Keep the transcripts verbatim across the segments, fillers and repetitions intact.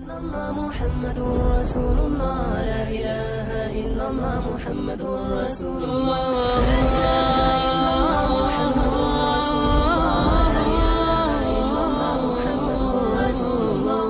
محمد رسول الله لا إله إلا الله محمد رسول الله لا إله إلا الله محمد رسول الله لا إله إلا الله محمد رسول الله.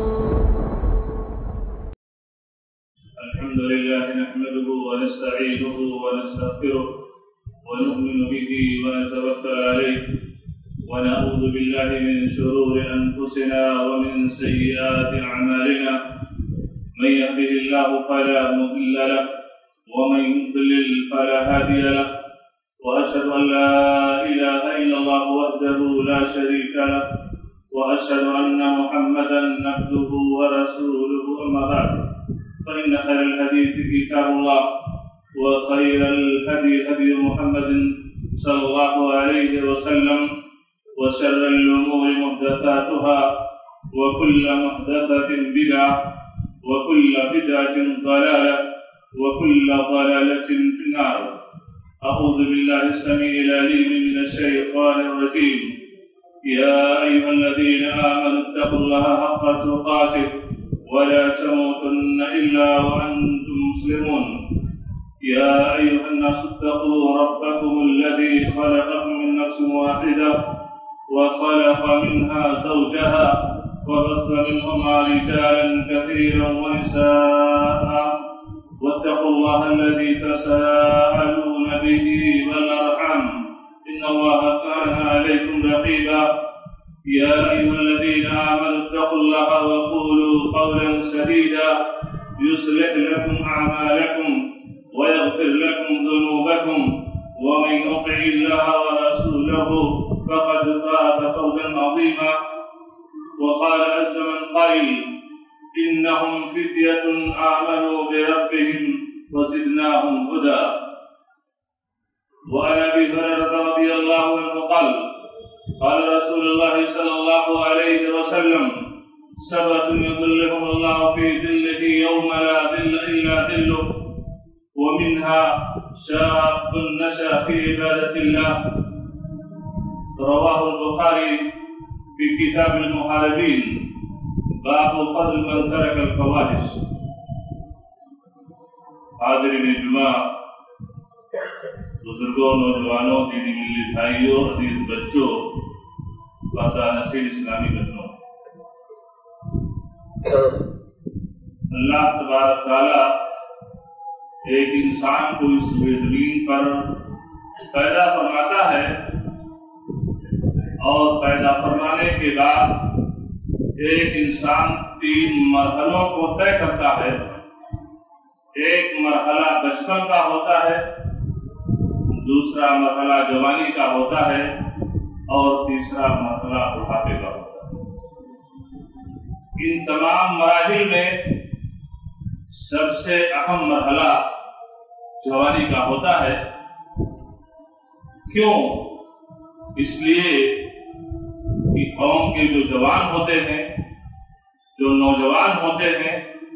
الحمد لله نحمده ونستعينه ونستغفره ونؤمن به ونتوكل عليه ونعوذ بالله من شرور أنفسنا ومن سيئات أعمالنا من يهده الله فلا مضل له ومن يضلل فلا هادي له وأشهد أن لا إله إلا الله وحده لا شريك له وأشهد أن محمدا عبده ورسوله أما بعد فإن خير الحديث كتاب الله وخير الهدي هدي محمد صلى الله عليه وسلم وشر الأمور محدثاتها وكل محدثة بدعة وكل بدعة ضلالة وكل ضلالة في النار. أعوذ بالله السميع العليم من الشيطان الرجيم. يا أيها الذين آمنوا اتقوا الله حق تقاته ولا تموتن إلا وأنتم مسلمون. يا أيها الناس اتقوا ربكم الذي خلقكم من نفس واحدة وخلق منها زوجها وبث منهما رجالا كثيرا ونساء واتقوا الله الذي تساءلون به والأرحام إن الله كان عليكم رقيبا. يا أيها الذين آمنوا اتقوا الله وقولوا قولا سديدا يصلح لكم أعمالكم ويغفر لكم ذنوبكم ومن يطع الله ورسوله فقد فاز فوزا عظيما. وقال عز من قائل إنهم فتية آمنوا بربهم وزدناهم هدى. وعن أبي هريرة رضي الله عنه قال قال رسول الله صلى الله عليه وسلم سبعة يظلهم الله في ظله يوم لا ظل إلا ظله ومنها شاب نشأ في عبادة الله. رواه البخاري في كتاب المحاربين باب فضل من ترك الفواحش. حاضرین جمعہ، بزرگوں، نوجوانوں، دینی ملی بھائیوں، عزیز بچوں، پردہ نشین اسلامی بہنوں، اللہ تبارک تعالی ایک انسان کو اس زمین پر پیدا فرماتا ہے اور پیدا فرمانے کے بعد ایک انسان تین مرحلوں کو طے کرتا ہے. ایک مرحلہ بچپن کا ہوتا ہے، دوسرا مرحلہ جوانی کا ہوتا ہے اور تیسرا مرحلہ بڑھاپے کا ہوتا ہے. ان تمام مراحل میں سب سے اہم مرحلہ جوانی کا ہوتا ہے. کیوں؟ اس لیے کہ قوم کے جو جوان ہوتے ہیں، جو نوجوان ہوتے ہیں،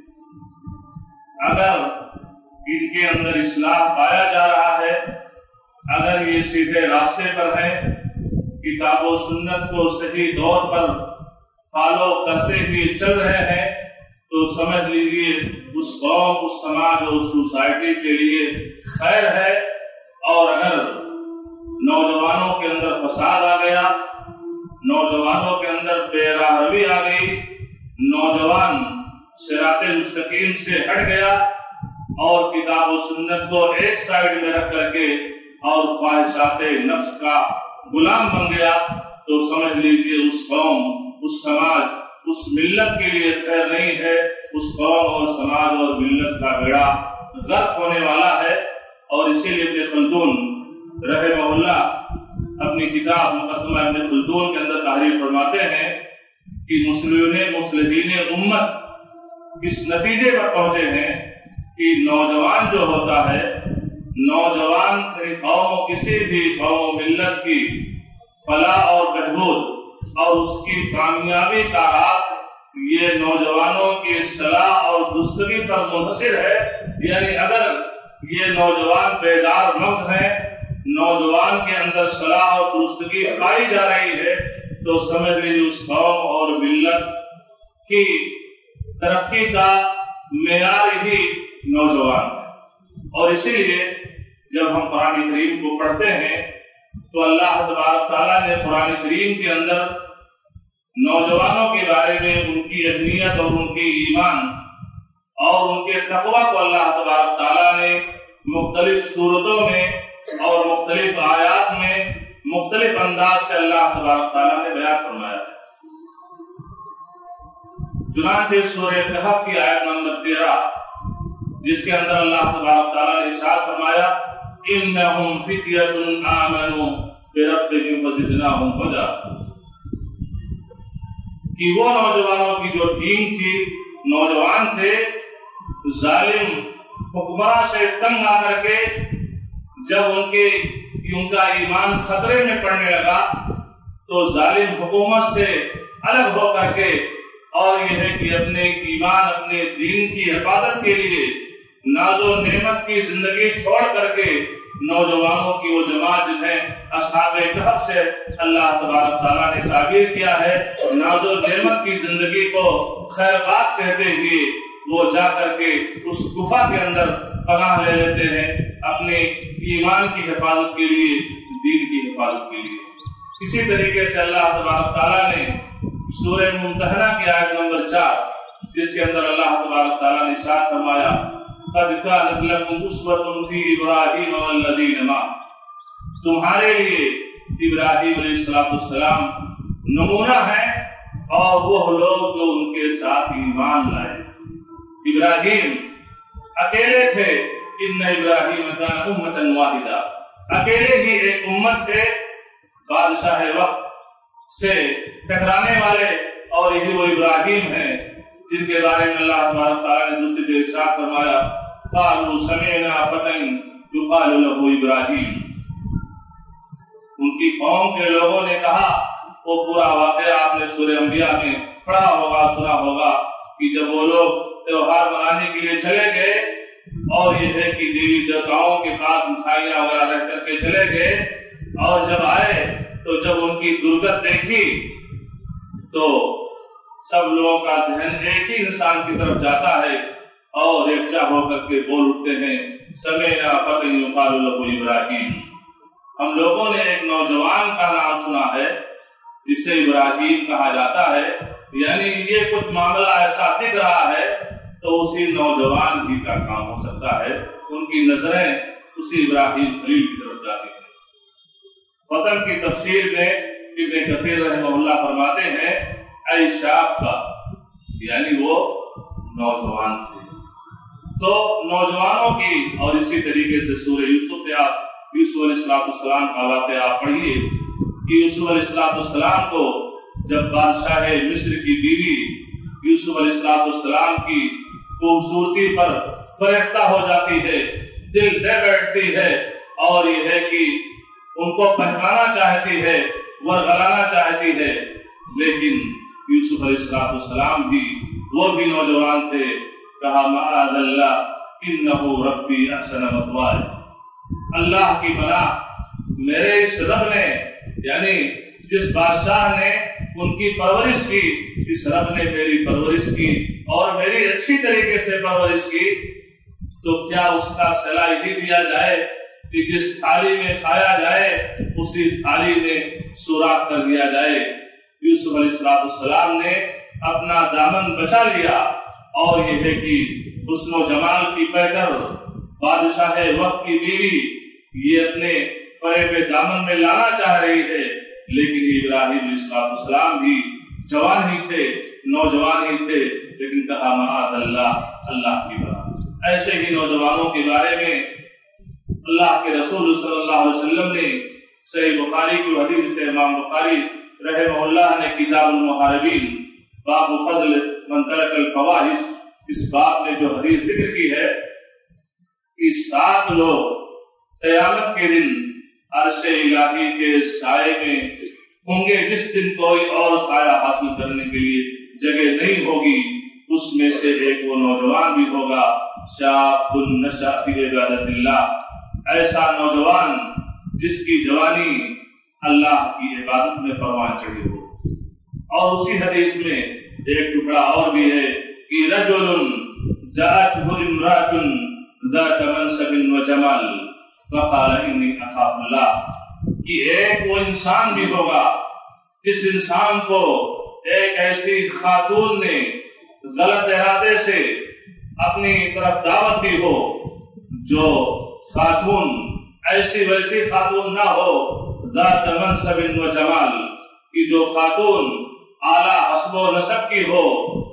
اگر ان کے اندر اصلاح پایا جا رہا ہے، اگر یہ سیدھے راستے پر ہیں، کتاب و سنت کو صحیح طور پر فالو کرتے ہوئے چل رہے ہیں، تو سمجھ لیجیے اس قوم، اس سماج اور اس سوسائٹی کے لیے خیر ہے. اور اگر نوجوانوں کے اندر فساد آ گیا، نوجوانوں کے اندر بے راہ روی آ گئی، نوجوان صراط مستقیم سے ہٹ گیا اور کتاب و سنت کو ایک سائیڈ میں رکھ کر کے اور خواہشات نفس کا غلام بن گیا، تو سمجھ لیجیے اس قوم، اس سماج، اس ملت کے لیے خیر نہیں ہے. اس قوم اور سماج اور ملت کا بیڑا غرق ہونے والا ہے. اور اسی لیے ابن خلدون رحمہ اللہ اپنی کتاب مقدمہ ابن خلدون کے اندر تحریر فرماتے ہیں کہ مسلمین مصلحین امت اس نتیجے پر پہنچے ہیں کہ نوجوان جو ہوتا ہے، نوجوان قوم، کسی بھی قوم ملت کی فلاح اور بہبود اور اس کی کامیابی کا راز یہ نوجوانوں کی صلاح اور درستگی پر منحصر ہے. یعنی اگر یہ نوجوان بیدار مغز ہیں، نوجوان کے اندر صلاح اور درستگی پائی جا رہی ہے، تو سمجھ لیجیے اس قوم اور ملت کی ترقی کا معیار ہی نوجوان ہے۔ اور اسی لیے جب ہم قرآن کریم کو پڑھتے ہیں تو اللہ تبارک تعالیٰ نے قرآن کریم کے اندر نوجوانوں کے بارے میں ان کی اہمیت اور ان کے ایمان اور ان کے تقوی کو اللہ تبارک تعالیٰ نے مختلف صورتوں میں اور مختلف آیات میں مختلف انداز سے اللہ تبارک تعالیٰ نے بیان فرمایا ہے۔ چنانچہ سورہ کہف کی آیت نمبر تیرہ، جس کے اندر اللہ تبارک تعالیٰ نے ارشاد فرمایا انہم فتیۃ آمنوا بربہم وزدناہم ہدی، کہ وہ نوجوانوں کی جو ٹیم تھی، نوجوان تھے، ظالم حکمراں سے تنگ آ کر کے جب ان کے ان کا ایمان خطرے میں پڑنے لگا تو ظالم حکومت سے الگ ہو کر کے اور یہ ہے کہ اپنے ایمان اپنے دین کی حفاظت کے لیے ناز و نعمت کی زندگی چھوڑ کر کے نوجوانوں کی وہ جماعت جنہیں اصحاب کہف سے اللہ تبارک تعالیٰ نے تعبیر کیا ہے، ناز و نعمت کی زندگی کو خیر بات کہتے ہوئے وہ جا کر کے اس گفا کے اندر پناہ لے لیتے ہیں اپنے ایمان کی حفاظت کے لیے، دین کی حفاظت کے لیے۔ اسی طریقے سے اللہ تبارک تعالیٰ نے سورہ ممتحنہ کی آیت نمبر چار، جس کے اندر اللہ تبارک تعالیٰ نے ارشاد فرمایا قد كانت لكم اسوة في ابراہیم والذین معه، تمہارے لیے ابراہیم علیہ السلام نمونہ ہیں اور وہ لوگ جو ان کے ساتھ ایمان لائے۔ ابراہیم اکیلے تھے، ان ابراہیم کان امۃ واحدہ، اکیلے ہی ایک امت تھے، بادشاہ وقت سے ٹکرانے والے، اور یہی وہ ابراہیم ہیں جن کے بارے میں اللہ تبارک تعالیٰ نے دوسری جگہ ارشاد فرمایا قالوا سمعنا فتى يقال له ابراہیم، ان کی قوم کے لوگوں نے کہا، وہ پورا واقعہ آپ نے سورہ انبیاء میں پڑھا ہوگا، سنا ہوگا کہ جب وہ لوگ تہوار منانے کے لیے چلے گئے اور یہ ہے کہ دیوی دیوتاؤں کے پاس مٹھائیاں وغیرہ رہ کر کے چلے گئے، اور جب آئے تو جب ان کی درگت دیکھی تو سب لوگوں کا ذہن ایک ہی انسان کی طرف جاتا ہے اور یکجا ہو کر کے بول اٹھتے ہیں سمعنا فتى يقال له ابراہیم، ہم لوگوں نے ایک نوجوان کا نام سنا ہے جسے ابراہیم کہا جاتا ہے، یعنی یہ کچھ معاملہ ایسا دکھ رہا ہے تو اسی نوجوان ہی کا کام ہو سکتا ہے، ان کی نظریں اسی ابراہیم خلیل کی طرف جاتی ہیں۔ فتن کی تفسیر میں ابن کثیر رحمہ اللہ فرماتے ہیں اے شاب کا، یعنی وہ نوجوان تھے۔ تو نوجوانوں کی، اور اسی طریقے سے سورہ یوسف میں آپ یوسف علیہ السلام کا واقعہ آپ پڑھیے کہ یوسف علیہ السلام کو جب بادشاہ مصر کی بیوی یوسف علیہ السلام کی خوبصورتی پر فریفتہ ہو جاتی ہے، دل دے بیٹھتی ہے، اور یہ ہے کہ ان کو بہکانا چاہتی ہے، ورغلانا چاہتی ہے، لیکن یوسف علیہ السلام بھی وہ بھی نوجوان تھے، کہا معاذ اللہ انہ ربی احسن مثوایا، اللہ کی پناہ میرے اس رب نے، یعنی جس بادشاہ نے ان کی پرورش کی، اس رب نے میری پرورش کی اور میری اچھی طریقے سے پرورش کی، تو کیا اس کا صلاح ہی دیا جائے کہ جس تھالی میں کھایا جائے اسی تھالی میں سوراخ کر دیا جائے۔ یوسف علیہ السلام نے اپنا دامن بچا لیا، اور یہ ہے کہ حسن و جمال کی پیکر بادشاہ وقت کی بیوی یہ اپنے فریب دامن میں لانا چاہ رہی ہے، لیکن ابراہیم علیہ السلام بھی جوان ہی تھے، نوجوان ہی تھے، لیکن کہا معاذ اللہ، اللہ کی بات۔ ایسے ہی نوجوانوں کے بارے میں اللہ کے رسول صلی اللہ علیہ وسلم نے صحیح بخاری کی حدیث سے امام بخاری رحمہ اللہ نے کتاب المحاربین باب فضل من ترک الفواحش، اس باب میں جو حدیث ذکر کی ہے کہ سات لوگ قیامت کے دن عرش الہی کے سائے میں ہوں گے، جس دن کوئی اور سایہ حاصل کرنے کے لیے جگہ نہیں ہوگی، اس میں سے ایک وہ نوجوان بھی ہوگا، شاب نشأ فی عبادت اللہ، ایسا نوجوان جس کی جوانی اللہ کی عبادت میں پروان چڑھی ہو۔ اور اسی حدیث میں ایک ٹکڑا اور بھی ہے کہ کہ رجل جاءته امرأة ذات منصب وجمال فقال انی اخاف اللہ، کہ ایک وہ انسان بھی ہوگا جس انسان کو ایک ایسی خاتون نے غلط ارادے سے اپنی طرف دعوت دی ہو، جو خاتون ایسی ویسی خاتون نہ ہو، ذات منصب و جمال، کہ جو خاتون اعلیٰ حسب و نسب کی ہو،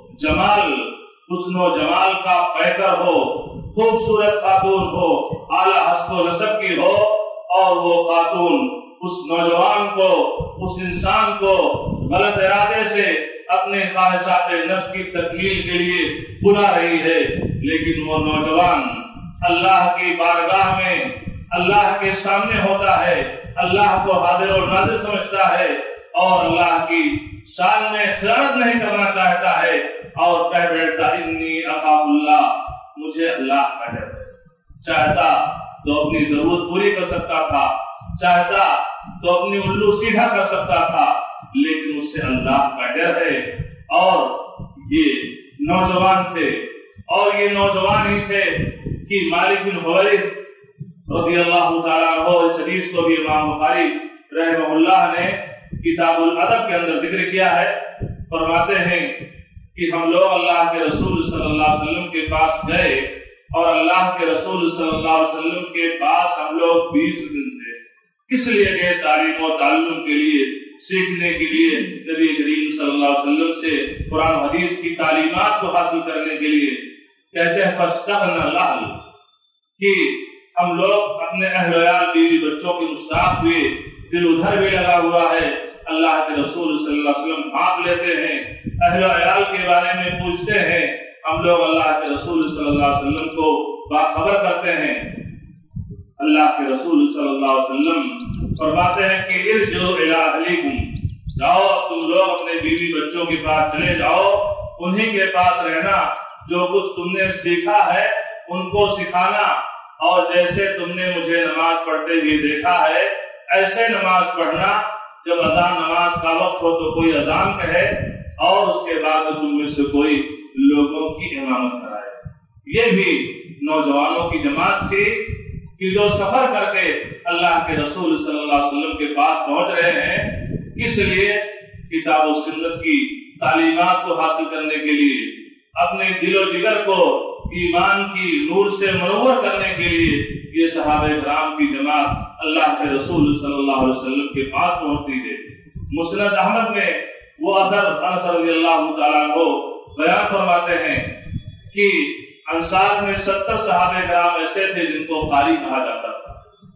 جمال حسن و جمال کا پیکر ہو، خوبصورت خاتون ہو، اعلیٰ حسب و نسب کی ہو، اور وہ خاتون اس نوجوان کو، اس انسان کو غلط ارادے سے اپنے خواہشات نفس کی تکمیل کے لیے بلا رہی ہے، لیکن وہ نوجوان اللہ کی بارگاہ میں اللہ کے سامنے ہوتا ہے، اللہ کو حاضر و ناظر سمجھتا ہے، اور اللہ کی شان میں خیانت نہیں کرنا چاہتا ہے، اور کہہ بیٹھتا انی اخاف اللہ، مجھے اللہ کا ڈر ہے۔ چاہتا تو اپنی ضرورت پوری کر سکتا تھا، چاہتا تو اپنی الو سیدھا کر سکتا تھا، لیکن اس سے اللہ کا ڈر ہے۔ اور یہ نوجوان تھے، اور یہ نوجوان ہی تھے کہ مالک بن حویرث رضی اللہ تعالیٰ عنہ، اس حدیث کو بھی امام بخاری رحمہ اللہ نے کتاب الادب کے اندر ذکر کیا ہے، فرماتے ہیں کہ ہم لوگ اللہ کے رسول صلی اللہ علیہ وسلم کے پاس گئے، اور اللہ کے رسول صلی اللہ علیہ وسلم کے پاس ہم لوگ بیس دن تھے۔ کس لیے گئے؟ تعلیم و تعلم کے لیے، سیکھنے کے لیے، نبی کریم صلی اللہ علیہ وسلم سے قرآن و حدیث کی تعلیمات کو حاصل کرنے کے لیے۔ کہتے ہیں فاستغنى الأهل، کہ ہم لوگ اپنے اہل ویال بیوی بچوں کے مشتاق ہوئے، دل ادھر بھی لگا ہوا ہے، اللہ کے رسول صلی اللہ علیہ وسلم بھانپ لیتے ہیں، اہل ویال کے بارے میں پوچھتے ہیں، ہم لوگ اللہ کے رسول صلی اللہ علیہ وسلم کو باخبر کرتے ہیں۔ اللہ کے رسول صلی اللہ علیہ وسلم فرماتے ہیں کہ ارجعوا الی اہلیکم، جاؤ تم لوگ اپنے بیوی بچوں کے پاس چلے جاؤ، انہی کے پاس رہنا، جو کچھ تم نے سیکھا ہے ان کو سکھانا، اور جیسے تم نے مجھے نماز پڑھتے ہوئے دیکھا ہے ایسے نماز پڑھنا، جب اذان نماز کا وقت ہو تو کوئی اذان کہے، اور اس کے بعد تم میں سے کوئی لوگوں کی امامت کرائے۔ یہ بھی نوجوانوں کی جماعت تھی کہ جو سفر کر کے اللہ کے رسول صلی اللہ علیہ وسلم کے پاس پہنچ رہے ہیں، کس لیے؟ کتاب و سنت کی تعلیمات کو حاصل کرنے کے لیے، اپنے دل و جگر کو ایمان کی نور سے منور کرنے کے لیے یہ صحابہ کرام کی جماعت اللہ کے رسول صلی اللہ علیہ وسلم کے پاس پہنچتی ہے۔ مسند احمد میں وہ اثر انس رضی اللہ تعالیٰ عنہ بیان فرماتے ہیں کہ انصار میں ستر صحابہ کرام ایسے تھے جن کو قاری کہا جاتا تھا۔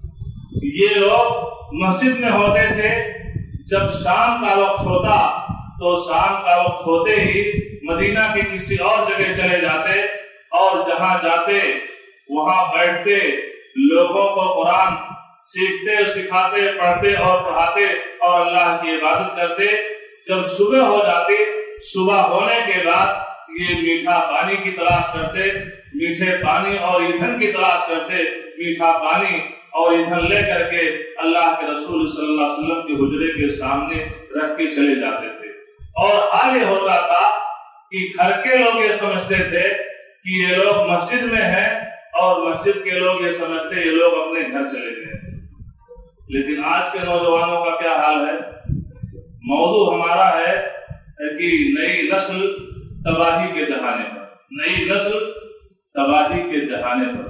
یہ لوگ مسجد میں ہوتے تھے، جب شام کا وقت ہوتا تو شام کا وقت ہوتے ہی مدینہ کی کسی اور جگہ چلے جاتے، اور جہاں جاتے وہاں بیٹھتے، لوگوں کو قرآن سیکھتے، سکھاتے، پڑھتے اور پڑھاتے، اور اللہ کی عبادت کرتے۔ جب صبح ہو جاتی، صبح ہونے کے بعد یہ میٹھا پانی کی تلاش کرتے، میٹھے پانی اور ایندھن کی تلاش کرتے، میٹھا پانی اور ایندھن لے کر کے اللہ کے رسول صلی اللہ علیہ وسلم کے حجرے کے سامنے رکھ کے چلے جاتے تھے۔ اور حال یہ ہوتا تھا کہ گھر کے لوگ یہ سمجھتے تھے کہ یہ لوگ مسجد میں ہیں، اور مسجد کے لوگ یہ سمجھتے یہ لوگ اپنے گھر چلے گئے۔ لیکن آج کے نوجوانوں کا کیا حال ہے؟ موضوع ہمارا ہے کہ نئی نسل تباہی کے دہانے پر، نئی نسل تباہی کے دہانے پر۔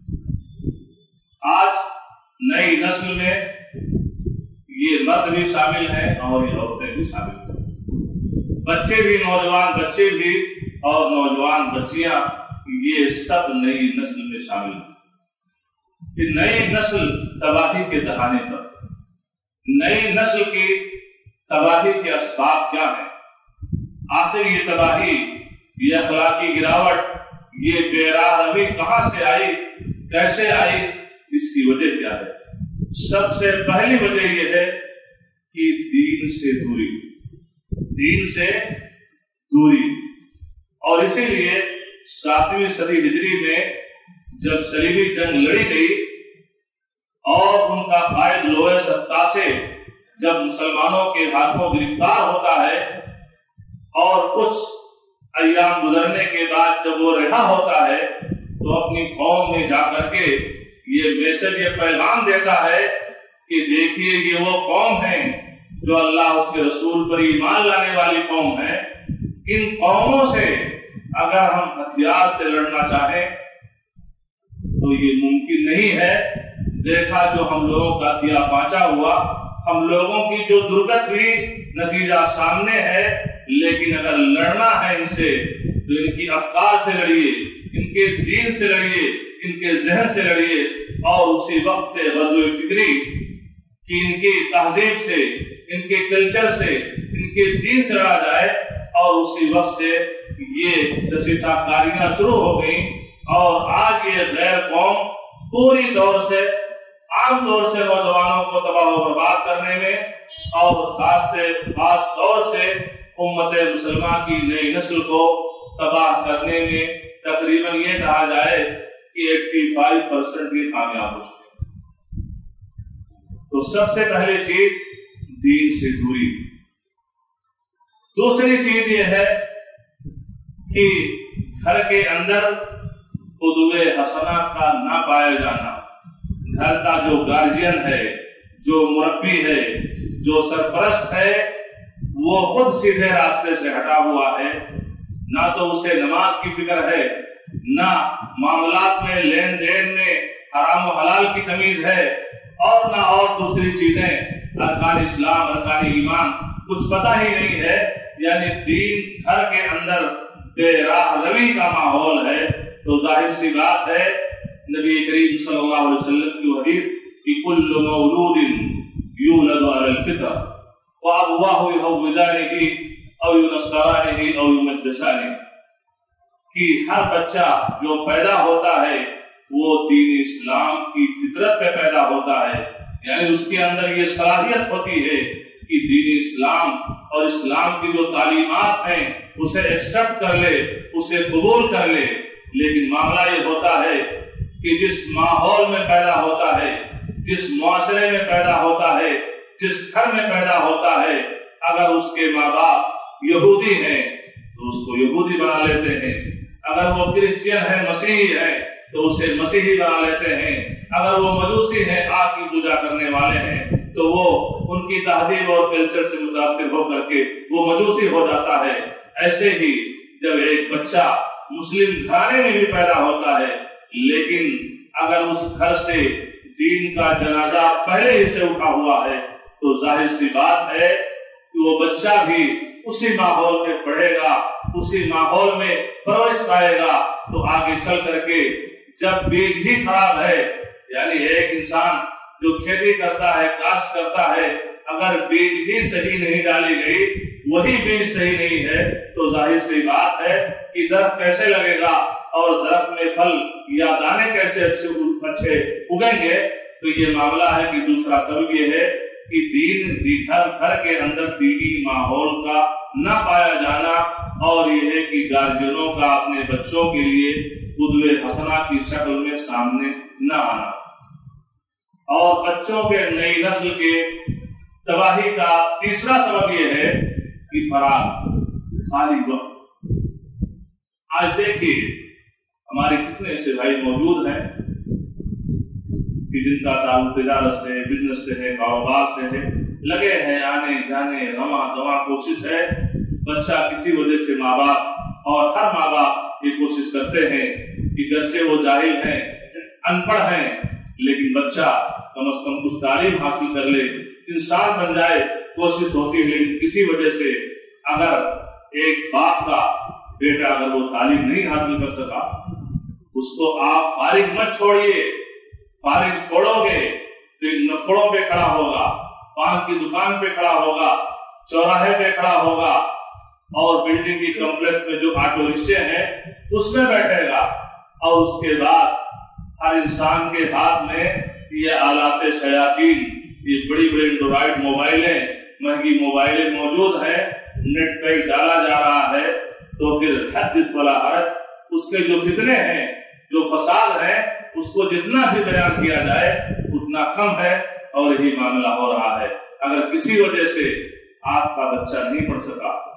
آج نئی نسل میں یہ مرد بھی شامل ہیں اور یہ عورتیں بھی شامل ہیں، بچے بھی، نوجوان بچے بھی اور نوجوان بچیاں، یہ سب نئی نسل میں شامل ہیں۔ کہ نئی نسل تباہی کے دہانے پر، نئی نسل کی تباہی کے اسباب کیا ہیں؟ آخر یہ تباہی، یہ اخلاقی گراوٹ، یہ بے راہ روی کہاں سے آئی، کیسے آئی، اس کی وجہ کیا ہے؟ سب سے پہلی وجہ یہ ہے کہ دین سے دوری، دین سے دوری۔ اور اسی لیے ساتویں صدی ہجری میں جب صلیبی جنگ لڑی گئی اور ان کا قائد لوئے ستاسے جب مسلمانوں کے ہاتھوں گرفتار ہوتا ہے، اور کچھ ایام گزرنے کے بعد جب وہ رہا ہوتا ہے تو اپنی قوم میں جا کر کے یہ میسج یہ پیغام دیتا ہے کہ دیکھیے یہ وہ قوم ہے جو اللہ اس کے رسول پر ایمان لانے والی قوم ہے. ان قوموں سے اگر ہم ہتھیار سے لڑنا چاہیں تو یہ ممکن نہیں ہے. دیکھا جو ہم لوگوں کا دیا پانچا ہوا، ہم لوگوں کی جو درگت ہوئی، نتیجہ سامنے ہے. لیکن اگر لڑنا ہے ان سے تو ان کی افکار سے لڑیے، ان کے دین سے لڑیے، ان کے ذہن سے لڑیے، اور اسی وقت سے غزو فکری کہ ان کی تہذیب سے، ان کے کلچر سے، ان کے دین سے لڑا جائے. اور اسی وقت سے یہ دسیسہ کاریاں شروع ہو گئیں اور آج یہ غیر قوم پوری طور سے عام طور سے نوجوانوں کو تباہ و برباد کرنے میں اور خاص خاص طور سے امت مسلمہ کی نئی نسل کو تباہ کرنے میں تقریباً یہ کہا جائے کہ اٹھاسی پرسنٹ یہ کامیاب ہو چکے ہیں. تو سب سے پہلے چیز دین سے دوری. دوسری چیز یہ ہے کہ گھر کے اندر قدوہ حسنہ کا نہ پایا جانا. گھر کا جو گارجین ہے، جو مربی ہے، جو سرپرست ہے، وہ خود سیدھے راستے سے ہٹا ہوا ہے. نہ تو اسے نماز کی فکر ہے، نہ معاملات میں لین دین میں حرام و حلال کی تمیز ہے، اور نہ اور دوسری چیزیں ارکان اسلام، ارکان ایمان کچھ پتہ ہی نہیں ہے. یعنی دین گھر کے اندر بے راہ روی کا ماحول ہے. تو ظاہر سی بات ہے نبی کریم صلی اللہ علیہ وسلم کی حدیث کہ کل مولود یولد علی الفطرہ فابواہ یہودانہ او ینصرانہ او یمجسانہ، کہ ہر بچہ جو پیدا ہوتا ہے وہ دین اسلام کی فطرت پہ پیدا ہوتا ہے. یعنی اس کے اندر یہ صلاحیت ہوتی ہے کہ دین اسلام اور اسلام کی جو تعلیمات ہیں اسے ایکسپٹ کر لے، اسے قبول کر لے. لیکن معاملہ یہ ہوتا ہے کہ جس ماحول میں پیدا ہوتا ہے، جس معاشرے میں پیدا ہوتا ہے، جس گھر میں پیدا ہوتا ہے، اگر اس کے ماں باپ یہودی ہیں تو اس کو یہودی بنا لیتے ہیں. اگر وہ کرسچین ہے، مسیحی ہے، تو اسے مسیحی بنا لیتے ہیں. اگر وہ مجوسی ہیں، آگ کی پوجا کرنے والے ہیں، تو وہ ان کی تہذیب اور کلچر سے متاثر ہو کر کے وہ مجوسی ہو جاتا ہے. ایسے ہی جب ایک بچہ مسلم گھرانے میں بھی پیدا ہوتا ہے لیکن اگر اس گھر سے دین کا جنازہ پہلے ہی سے اٹھا ہوا ہے تو ظاہر سی بات ہے کہ وہ بچہ بھی اسی ماحول میں پڑھے گا، اسی ماحول میں پرورش پائے گا. تو آگے چل کر کے جب بیج ہی خراب ہے، یعنی ایک انسان جو کھیتی کرتا ہے، کاشت کرتا ہے، اگر بیج ہی صحیح نہیں ڈالی گئی، وہی بیج صحیح نہیں ہے، تو ظاہر سی بات ہے کہ درخت کیسے لگے گا اور درخت میں پھل یا دانے کیسے اچھے اچھے اگیں گے. تو یہ معاملہ ہے کہ دوسرا سبب یہ ہے کہ دین گھر گھر کے اندر دینی ماحول کا نہ پایا جانا، اور یہ ہے کہ گارجینوں کا اپنے بچوں کے لیے قدوہ حسنہ کی شکل میں سامنے نہ آنا. اور بچوں کے نئی نسل کے تباہی کا تیسرا سبب یہ ہے کہ فراغ، خالی وقت. آج دیکھیے ہمارے کتنے ایسے بھائی موجود ہیں کہ جن کا تعلق تجارت سے، بزنس سے ہے، کاروبار سے ہے، لگے ہیں آنے جانے، رواں دواں کوشش ہے. بچہ کسی وجہ سے ماں باپ اور ہر ماں باپ یہ کوشش کرتے ہیں کہ گرچہ وہ جاہل ہیں، ان پڑھ ہیں، لیکن بچہ کم از کم کچھ تعلیم حاصل کر لے، انسان بن جائے، کوشش ہوتی ہے. لیکن کسی وجہ سے اگر ایک باپ کا بیٹا اگر وہ تعلیم نہیں حاصل کر سکا، اس کو آپ فارغ مت چھوڑیے. فارغ چھوڑو گے تو نکڑوں پہ کھڑا ہوگا، پان کی دکان پہ کھڑا ہوگا، چوراہے پہ کھڑا ہوگا، اور بلڈنگ کی کمپلیکس میں جو آٹو رکشے ہیں اس میں بیٹھے گا. اور اس کے بعد ہر انسان کے ہاتھ میں یہ آلات شیاطین، یہ بڑی بڑی اینڈرائڈ موبائلیں، مہنگی موبائلیں موجود ہیں، نیٹ پہ ڈالا جا رہا ہے. تو پھر حدث ولا حرج، اس کے جو فتنے ہیں، جو فساد ہیں، اس کو جتنا بھی بیان کیا جائے اتنا کم ہے. اور یہی معاملہ ہو رہا ہے. اگر کسی وجہ سے آپ کا بچہ نہیں پڑھ سکا،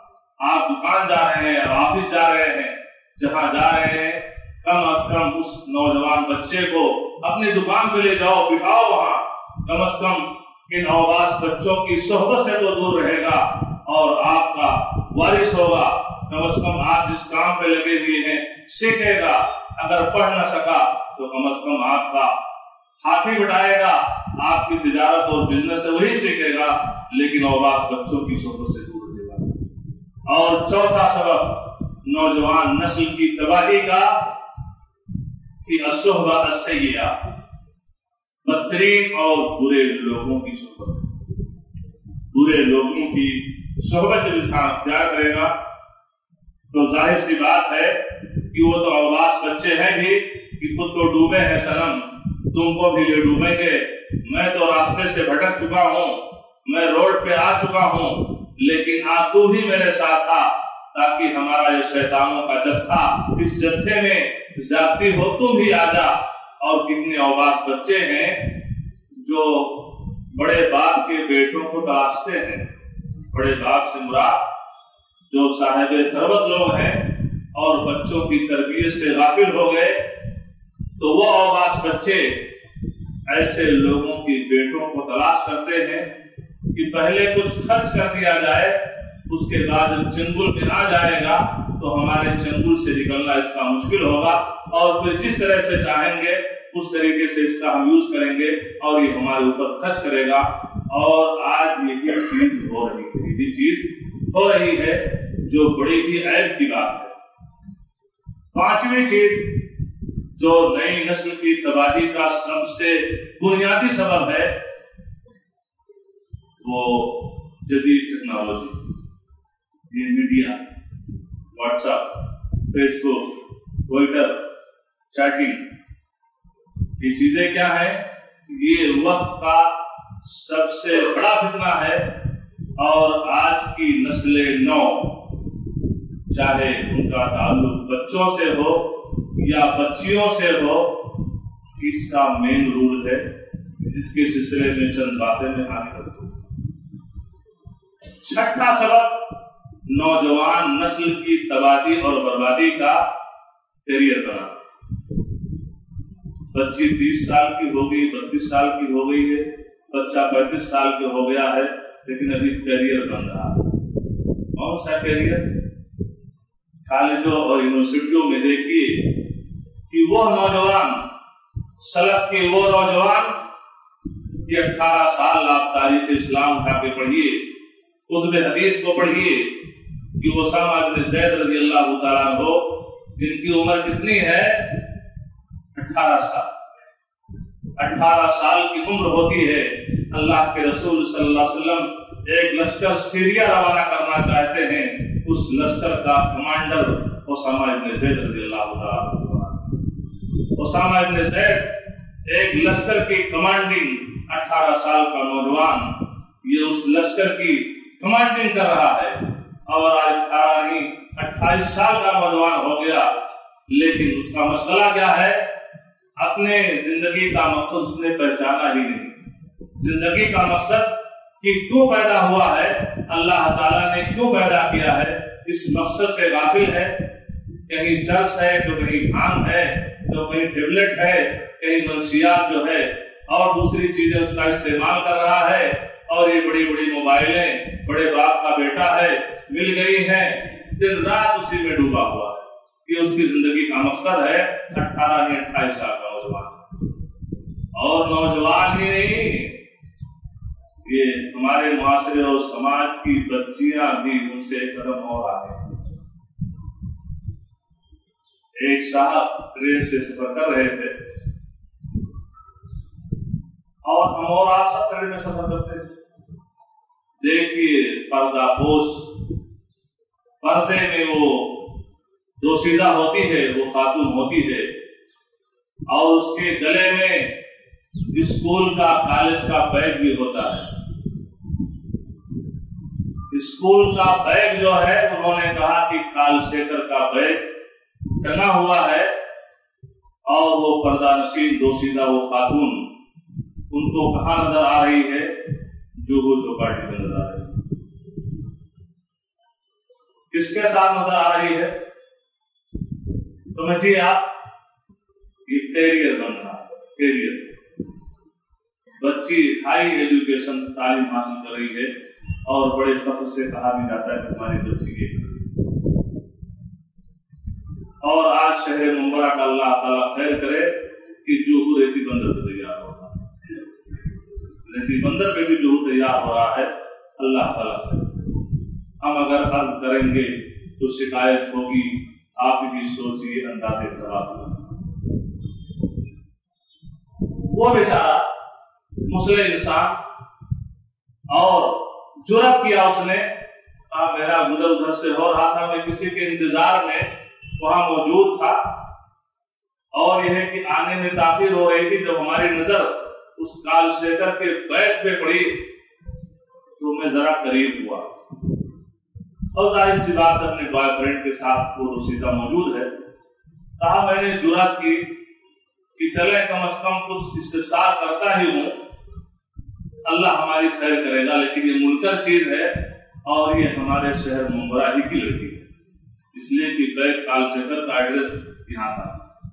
آپ دکان جا رہے ہیں، آفس جا رہے ہیں، جہاں جا رہے ہیں کم از کم اس نوجوان بچے کو اپنی دکان پہ لے جاؤ، بٹھاؤ وہاں، کم از کم ان اوباش بچوں کی صحبت سے تو دور رہے گا اور آپ کا وارث ہوگا، کم از کم آپ جس کام پہ لگے ہوئے ہیں سیکھے گا، اگر پڑھ نہ سکا تو کم از کم آپ کا ہاتھی بٹھائے گا، آپ کی تجارت اور بزنس سے وہی سیکھے گا، لیکن اوباش بچوں کی صحبت سے دور رہے گا۔ اور چوتھا سبب نوجوان نسل کی تباہی کا کہ الصحبہ السیئہ، بدترین اور برے لوگوں کی صحبت، برے لوگوں کی صحبت جب انسان اختیار کرے گا تو ظاہر سی بات ہے کہ وہ تو اوباش بچے ہیں بھی کہ خود تو ڈوبے ہیں صنم، تم کو بھی لے ڈوبیں گے، میں تو راستے سے بھٹک چکا ہوں، میں روڈ پہ آ چکا ہوں، لیکن آ تو ہی میرے ساتھ آ تاکہ ہمارا یہ شیطانوں کا جتھا اس جتھے میں زیادتی ہو، تم بھی آ جا۔ اور کتنے اوباش بچے ہیں جو بڑے باپ کے بیٹوں کو تلاشتے ہیں، بڑے باپ سے مراد جو صاحب ثروت لوگ ہیں اور بچوں کی تربیت سے غافل ہو گئے، تو وہ اوباش بچے ایسے لوگوں کی بیٹوں کو تلاش کرتے ہیں کہ پہلے کچھ خرچ کر دیا جائے، اس کے بعد چنگل میں آ جائے گا تو ہمارے چنگل سے نکلنا اس کا مشکل ہوگا، اور پھر جس طرح سے چاہیں گے اس طریقے سے اس کا ہم یوز کریں گے اور یہ ہمارے اوپر خرچ کرے گا۔ اور آج یہی چیز ہو رہی ہے، یہی چیز ہو رہی ہے جو بڑی ہی عیب کی بات ہے۔ پانچویں چیز جو نئی نسل کی تباہی کا سب سے بنیادی سبب ہے وہ جدید ٹیکنالوجی، یہ media, WhatsApp, Facebook, Twitter, chatting, یہ چیزیں کیا ہیں؟ یہ وقت کا سب سے بڑا فتنہ ہے، اور آج کی نسل نو، چاہے ان کا تعلق بچوں سے ہو یا بچیوں سے ہو، اس کا مین رول ہے جس کے سلسلے میں چند باتیں میں آگے بڑھ سکوں۔ چھٹا سبب نوجوان نسل کی تباہی اور بربادی کا کیریئر بنا۔ بچی تیس سال کی ہو گئی، بتیس سال کی ہو گئی ہے، بچہ پینتیس سال کے ہو گیا ہے، لیکن ابھی کیریئر بن رہا ہے۔ کون سا کیریئر؟ کالجوں اور یونیورسٹیوں میں دیکھیے کہ وہ نوجوان، سلف کے وہ نوجوان کہ اٹھارہ سال آپ تاریخ اسلام اٹھا کے پڑھیے، کتب حدیث کو پڑھیے کہ اسامہ بن زید رضی اللہ تعالیٰ عنہ جن کی عمر کتنی ہے؟ اٹھارہ سال۔ اٹھارہ سال کی عمر ہوتی ہے، اللہ کے رسول صلی اللہ علیہ وسلم ایک لشکر سیریا روانہ کرنا چاہتے ہیں، اس لشکر کا کمانڈر اسامہ بن زید رضی اللہ تعالیٰ عنہ۔ اسامہ بن زید ایک لشکر کی کمانڈنگ، اٹھارہ سال کا نوجوان یہ اس لشکر کی کمانڈنگ کر رہا ہے، اور آج اٹھارہ نہیں اٹھائیس سال کا نوجوان ہو گیا، لیکن اس کا مسئلہ کیا ہے؟ اپنے زندگی کا مقصد اس نے پہچانا ہی نہیں۔ زندگی کا مقصد کہ کیوں پیدا ہوا ہے، اللہ تعالیٰ نے کیوں پیدا کیا ہے، اس مقصد سے غافل ہے۔ کہیں چرس ہے تو کہیں بھانگ ہے تو کہیں ٹیبلٹ ہے، کہیں منشیات جو ہے اور دوسری چیزیں اس کا استعمال کر رہا ہے، اور یہ بڑی بڑی موبائلیں بڑے باپ کا بیٹا ہے مل گئی ہیں، دن رات اسی میں ڈوبا ہوا ہے۔ یہ اس کی زندگی کا مقصد ہے، اٹھارہ نہیں اٹھائیس سال کا نوجوان، اور نوجوان ہی نہیں، یہ ہمارے معاشرے اور سماج کی بچیاں بھی ان سے قدم اور آگے۔ ایک صاحب ٹرین سے سفر کر رہے تھے، اور ہم اور آپ سب ٹرین میں سفر کرتے ہیں، دیکھیے پردہ پوش، پردے میں وہ دوشیزہ ہوتی ہے، وہ خاتون ہوتی ہے، اور اس کے گلے میں اسکول کا کالج کا بیگ بھی ہوتا ہے۔ اسکول کا بیگ جو ہے انہوں نے کہا کہ کال شیکر کا بیگ ٹنگا ہوا ہے، اور وہ پردہ نشین دوشیزہ وہ خاتون ان کو کہاں نظر آ رہی ہے؟ جو وہ چوپاٹی میں نظر آ رہی ہے۔ کس کے ساتھ نظر آ رہی ہے؟ سمجھیے آپ، یہ کیریئر بن رہا ہے، کیریئر۔ بچی ہائی ایجوکیشن تعلیم حاصل کر رہی ہے اور بڑے فخر سے کہا بھی جاتا ہے کہ ہماری بچی یہ کر رہی ہے۔ اور آج شہر ممبرا کا اللہ تعالیٰ خیر کرے کہ جوہو ریتی بندر پہ تیار ہو رہا ہے، ریتی بندر پہ بھی جوہو تیار ہو رہا ہے، اللہ تعالیٰ خیر کرے۔ ہم اگر عرض کریں گے تو شکایت ہوگی، آپ بھی سوچیے انداز اختلاف۔ وہ بیچارہ مسلح انسان، اور جرأت کیا اس نے، کہا میرا گزر ادھر سے ہو رہا تھا، میں کسی کے انتظار میں وہاں موجود تھا، اور یہ ہے کہ آنے میں تاخیر ہو رہی تھی۔ جب ہماری نظر اس کال شیکر کے بیت پہ پڑی تو میں ذرا قریب ہوا، اور ظاہر سی بات اپنے بوائے فرینڈ کے ساتھ وہ رسیدہ موجود ہے۔ کہا میں نے جرأت کی کہ چلیں کم از کم کچھ استفسار کرتا ہی ہوں، اللہ ہماری خیر کرے گا، لیکن یہ منکر چیز ہے اور یہ ہمارے شہر ممبرا ہی کی لڑکی ہے، اس لیے کہ بیگ کال شیکر کا ایڈریس یہاں تھا۔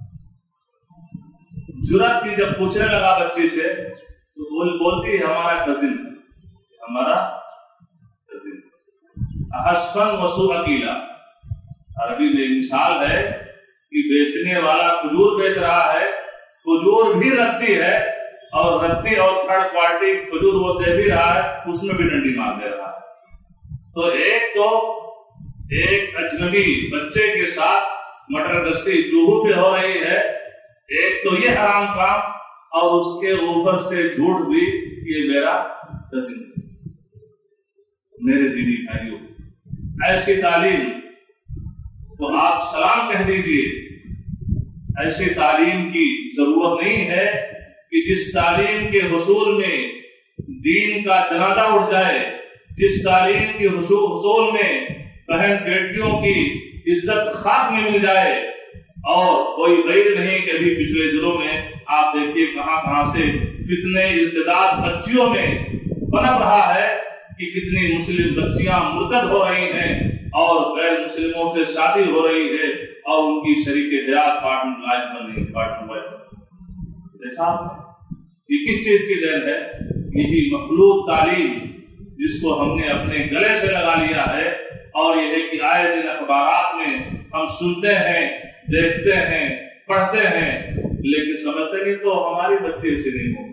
جرأت کی، جب پوچھنے لگا بچی سے تو بول بولتی ہے ہمارا کزن ہے، ہمارا کزن۔ احسن وسو اکیلا، عربی میں مثال ہے کہ بیچنے والا کھجور بیچ رہا ہے، کھجور بھی ردی ہے، اور ردی اور تھرڈ کوالٹی کھجور وہ دے بھی رہا ہے، اس میں بھی ڈنڈی مار دے رہا ہے۔ تو ایک تو ایک اجنبی بچے کے ساتھ مٹر گشتی جوہو پہ ہو رہی ہے، ایک تو یہ حرام کام، اور اس کے اوپر سے جھوٹ بھی، یہ میرا کزن ہے۔ میرے دینی بھائیوں، ایسی تعلیم تو آپ سلام کہہ دیجئے، ایسی تعلیم کی ضرورت نہیں ہے کہ جس تعلیم کے حصول میں دین کا جنازہ اٹھ جائے، جس تعلیم کے حصول میں بہن بیٹیوں کی عزت خاک میں مل جائے، اور کوئی غیر نہیں کہ ابھی پچھلے دنوں میں آپ دیکھیے کہاں کہاں سے فتنے ارتداد بچیوں میں پنپ رہا ہے کہ کتنی مسلم بچیاں مرتد ہو رہی ہیں اور غیر مسلموں سے شادی ہو رہی ہے، اور ان کی شریک حیات پارٹنر لائف بن رہی ہے، پارٹنر وائف۔ دیکھا یہ کس چیز کی دین ہے؟ یہی مخلوط تعلیم جس کو ہم نے اپنے گلے سے لگا لیا ہے، اور یہ ہے کہ آئے دن اخبارات میں ہم سنتے ہیں، دیکھتے ہیں، پڑھتے ہیں، لیکن سمجھتے نہیں تو ہماری بچے اسے نہیں ہوں۔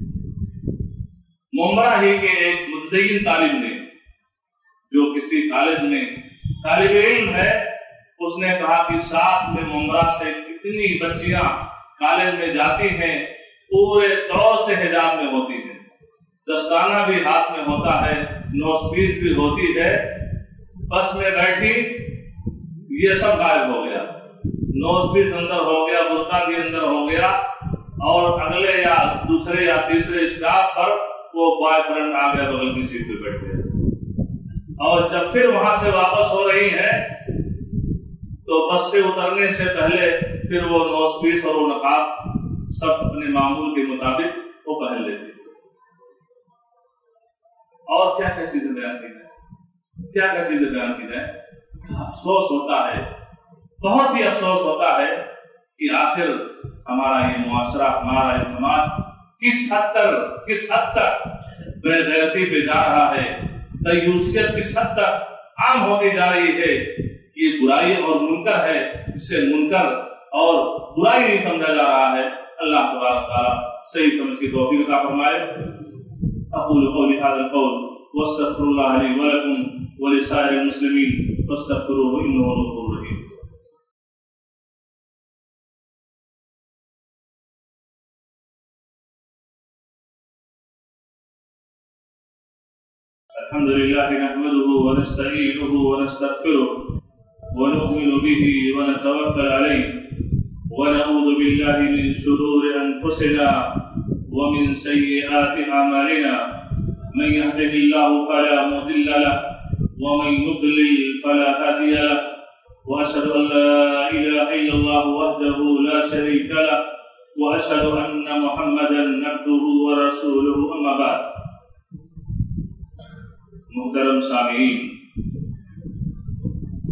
ممبرا ہی کے ایک متدین طالب نے، جو کسی کالج میں طالب علم ہے، اس نے کہا کہ ساتھ میں ممبرا سے کتنی بچیاں کالج میں جاتی ہیں، پورے طور سے حجاب میں ہوتی ہیں، دستانہ بھی ہاتھ میں ہوتا ہے، نوز پیس بھی ہوتی ہے، بس میں بیٹھی یہ سب غائب ہو گیا، نوز پیس اندر ہو گیا، برقع بھی اندر ہو گیا، اور اگلے یا دوسرے یا تیسرے اسٹاپ پر وہ بوائے فرینڈ آ گیا، بغل کی سیٹ پہ بیٹھ گیا، اور جب پھر وہاں سے واپس ہو رہی ہے تو بس سے اترنے سے پہلے پھر وہ نوز پیس اور وہ نقاب سب اپنے معمول کے مطابق وہ پہن لیتے ہیں۔ اور کیا کیا چیزیں بیان کی جائیں، کیا کیا چیزیں بیان کی جائیں۔ افسوس ہوتا ہے، بہت ہی افسوس ہوتا ہے کہ آخر ہمارا یہ معاشرہ، ہمارا یہ سماج کس حد تک کس حد تک بے غیرتی پہ جا رہا ہے، دیوسیت کس حد تک عام ہوتی جا رہی ہے کہ یہ برائی اور منکر ہے، اس سے منکر اور برائی نہیں سمجھا جا رہا ہے۔ اللہ تبارک تعالیٰ صحیح سمجھ کی توفیق عطا فرمائے۔ اقول قولی ھذا القول واستغفر اللہ لی ولکم ولسائر المسلمین فاستغفروہ انہ غفور رحیم۔ الحمد لله نحمده ونستعينه ونستغفره ونؤمن به ونتوكل عليه ونعوذ بالله من شرور أنفسنا ومن سيئات أعمالنا من يهده الله فلا مضل له ومن يضلل فلا هادي له وأشهد أن لا إله إلا الله وحده لا شريك له وأشهد أن محمدا عبده ورسوله أما بعد۔ محترم سامعین،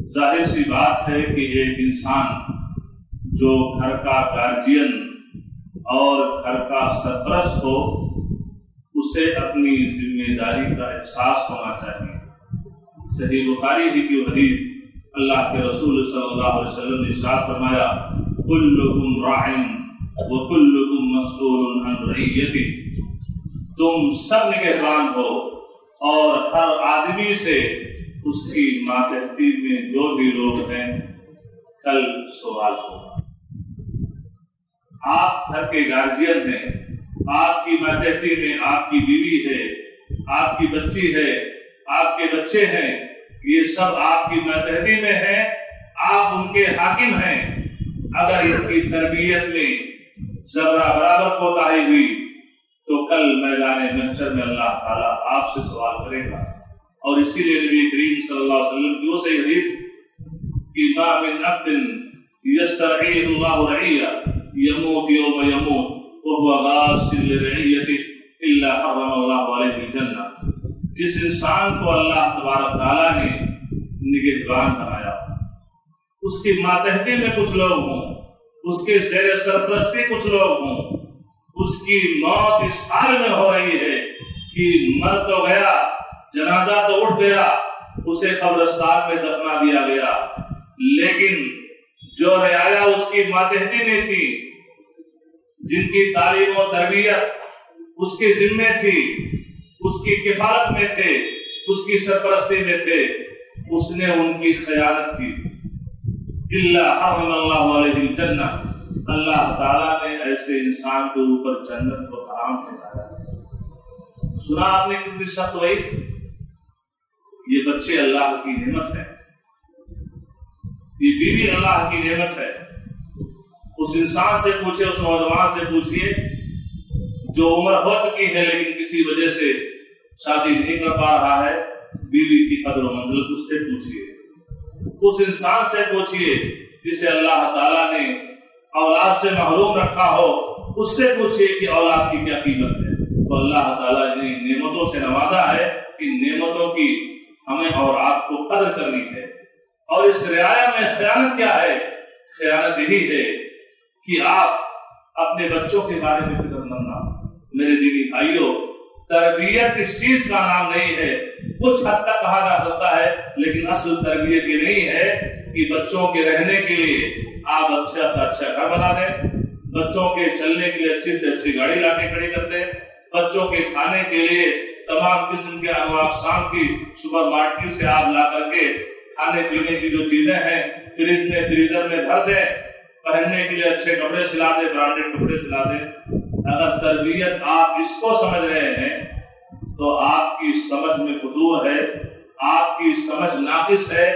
ظاہر سی بات ہے کہ ایک انسان جو گھر کا گارجین اور گھر کا سرپرست ہو اسے اپنی ذمہ داری کا احساس ہونا چاہیے۔ صحیح بخاری ہی کی حدیث اللہ کے رسول صلی اللہ علیہ وسلم نے ارشاد فرمایا کلکم راع وکلکم مسئول عن رعیتہ، تم سب نگہبان ہو اور ہر آدمی سے اس کی ماتحتی میں جو بھی لوگ ہیں کل سوال ہوگا۔ آپ گھر کے گارجین ہیں، آپ کی ماتحتی میں آپ کی بیوی ہے، آپ کی بچی ہے، آپ کے بچے ہیں، یہ سب آپ کی ماتحتی میں ہیں، آپ ان کے حاکم ہیں۔ اگر ان کی تربیت میں ذرہ برابر کوتاہی ہوئی تو کل میدان محشر میں اللہ تعالیٰ آپ سے سوال کرے گا۔ اور اسی لیے نبی کریم صلی اللہ علیہ وسلم کی وہ صحیح حدیث کہ ما من عبد یسترعیہ اللہ رعیہ یموت یوم یموت وهو غاص لرعیتہ الا حرم اللہ علیہ الجنہ، جس انسان کو اللہ تبارک تعالیٰ نے نگہبان بنایا، اس کی ماتحتی میں کچھ لوگ ہوں، اس کے زیر سرپرستی کچھ لوگ ہوں، اس کی موت اس حال میں ہو رہی ہے کہ مر تو گیا، جنازہ تو اٹھ گیا، اسے قبرستان میں دفنا دیا گیا، لیکن جو رعایا اس کی ماتحتی میں تھی، جن کی تعلیم و تربیت اس کے ذمے تھی، اس کی کفالت میں تھے، اس کی سرپرستی میں تھے، اس نے ان کی خیانت کی، الا حرم اللہ علیہ الجنہ، اللہ تعالیٰ نے ایسے انسان کے اوپر جنت کو حرام کرایا۔ سنا آپ نے کتنی سخت ہوئی؟ یہ بچے اللہ کی نعمت ہے، یہ بیوی اللہ کی نعمت ہے۔ اس انسان سے پوچھے، اس نوجوان سے پوچھئے جو عمر ہو چکی ہے لیکن کسی وجہ سے شادی نہیں کر پا رہا ہے، بیوی کی قدر و منزل اس سے پوچھئے۔ اس انسان سے پوچھئے جسے اللہ تعالیٰ نے اولاد سے محروم رکھا ہو، اس سے پوچھئے کہ اولاد کی کیا قیمت ہے۔ تو اللہ تعالیٰ نے نعمتوں سے نوازا ہے، ان نعمتوں کی ہمیں اور آپ کو قدر کرنی ہے۔ اور اس رعایا میں خیانت کیا ہے؟ خیانت یہی ہے کہ آپ اپنے بچوں کے بارے میں فکر مند نہ ہو۔ میرے دینی بھائیوں، تربیت اس چیز کا نام نہیں ہے، کچھ حد تک کہا جا سکتا ہے، لیکن اصل تربیت یہ نہیں ہے کہ بچوں کے رہنے کے لیے آپ اچھا سے اچھا گھر بنا دیں، بچوں کے چلنے کے لیے اچھی سے اچھی گاڑی لا کے کھڑی کر دیں، بچوں کے کھانے کے لیے تمام قسم کے انواع اقسام کی سپر مارکیٹ سے آپ لا کر کے کھانے پینے کی جو چیزیں ہیں فریج میں فریزر میں بھر دیں، پہننے کے لیے اچھے کپڑے سلا دیں، برانڈیڈ کپڑے سلا دیں۔ اگر تربیت آپ اس کو سمجھ رہے ہیں تو آپ کی سمجھ میں فطور ہے، آپ کی سمجھ ناقص ہے،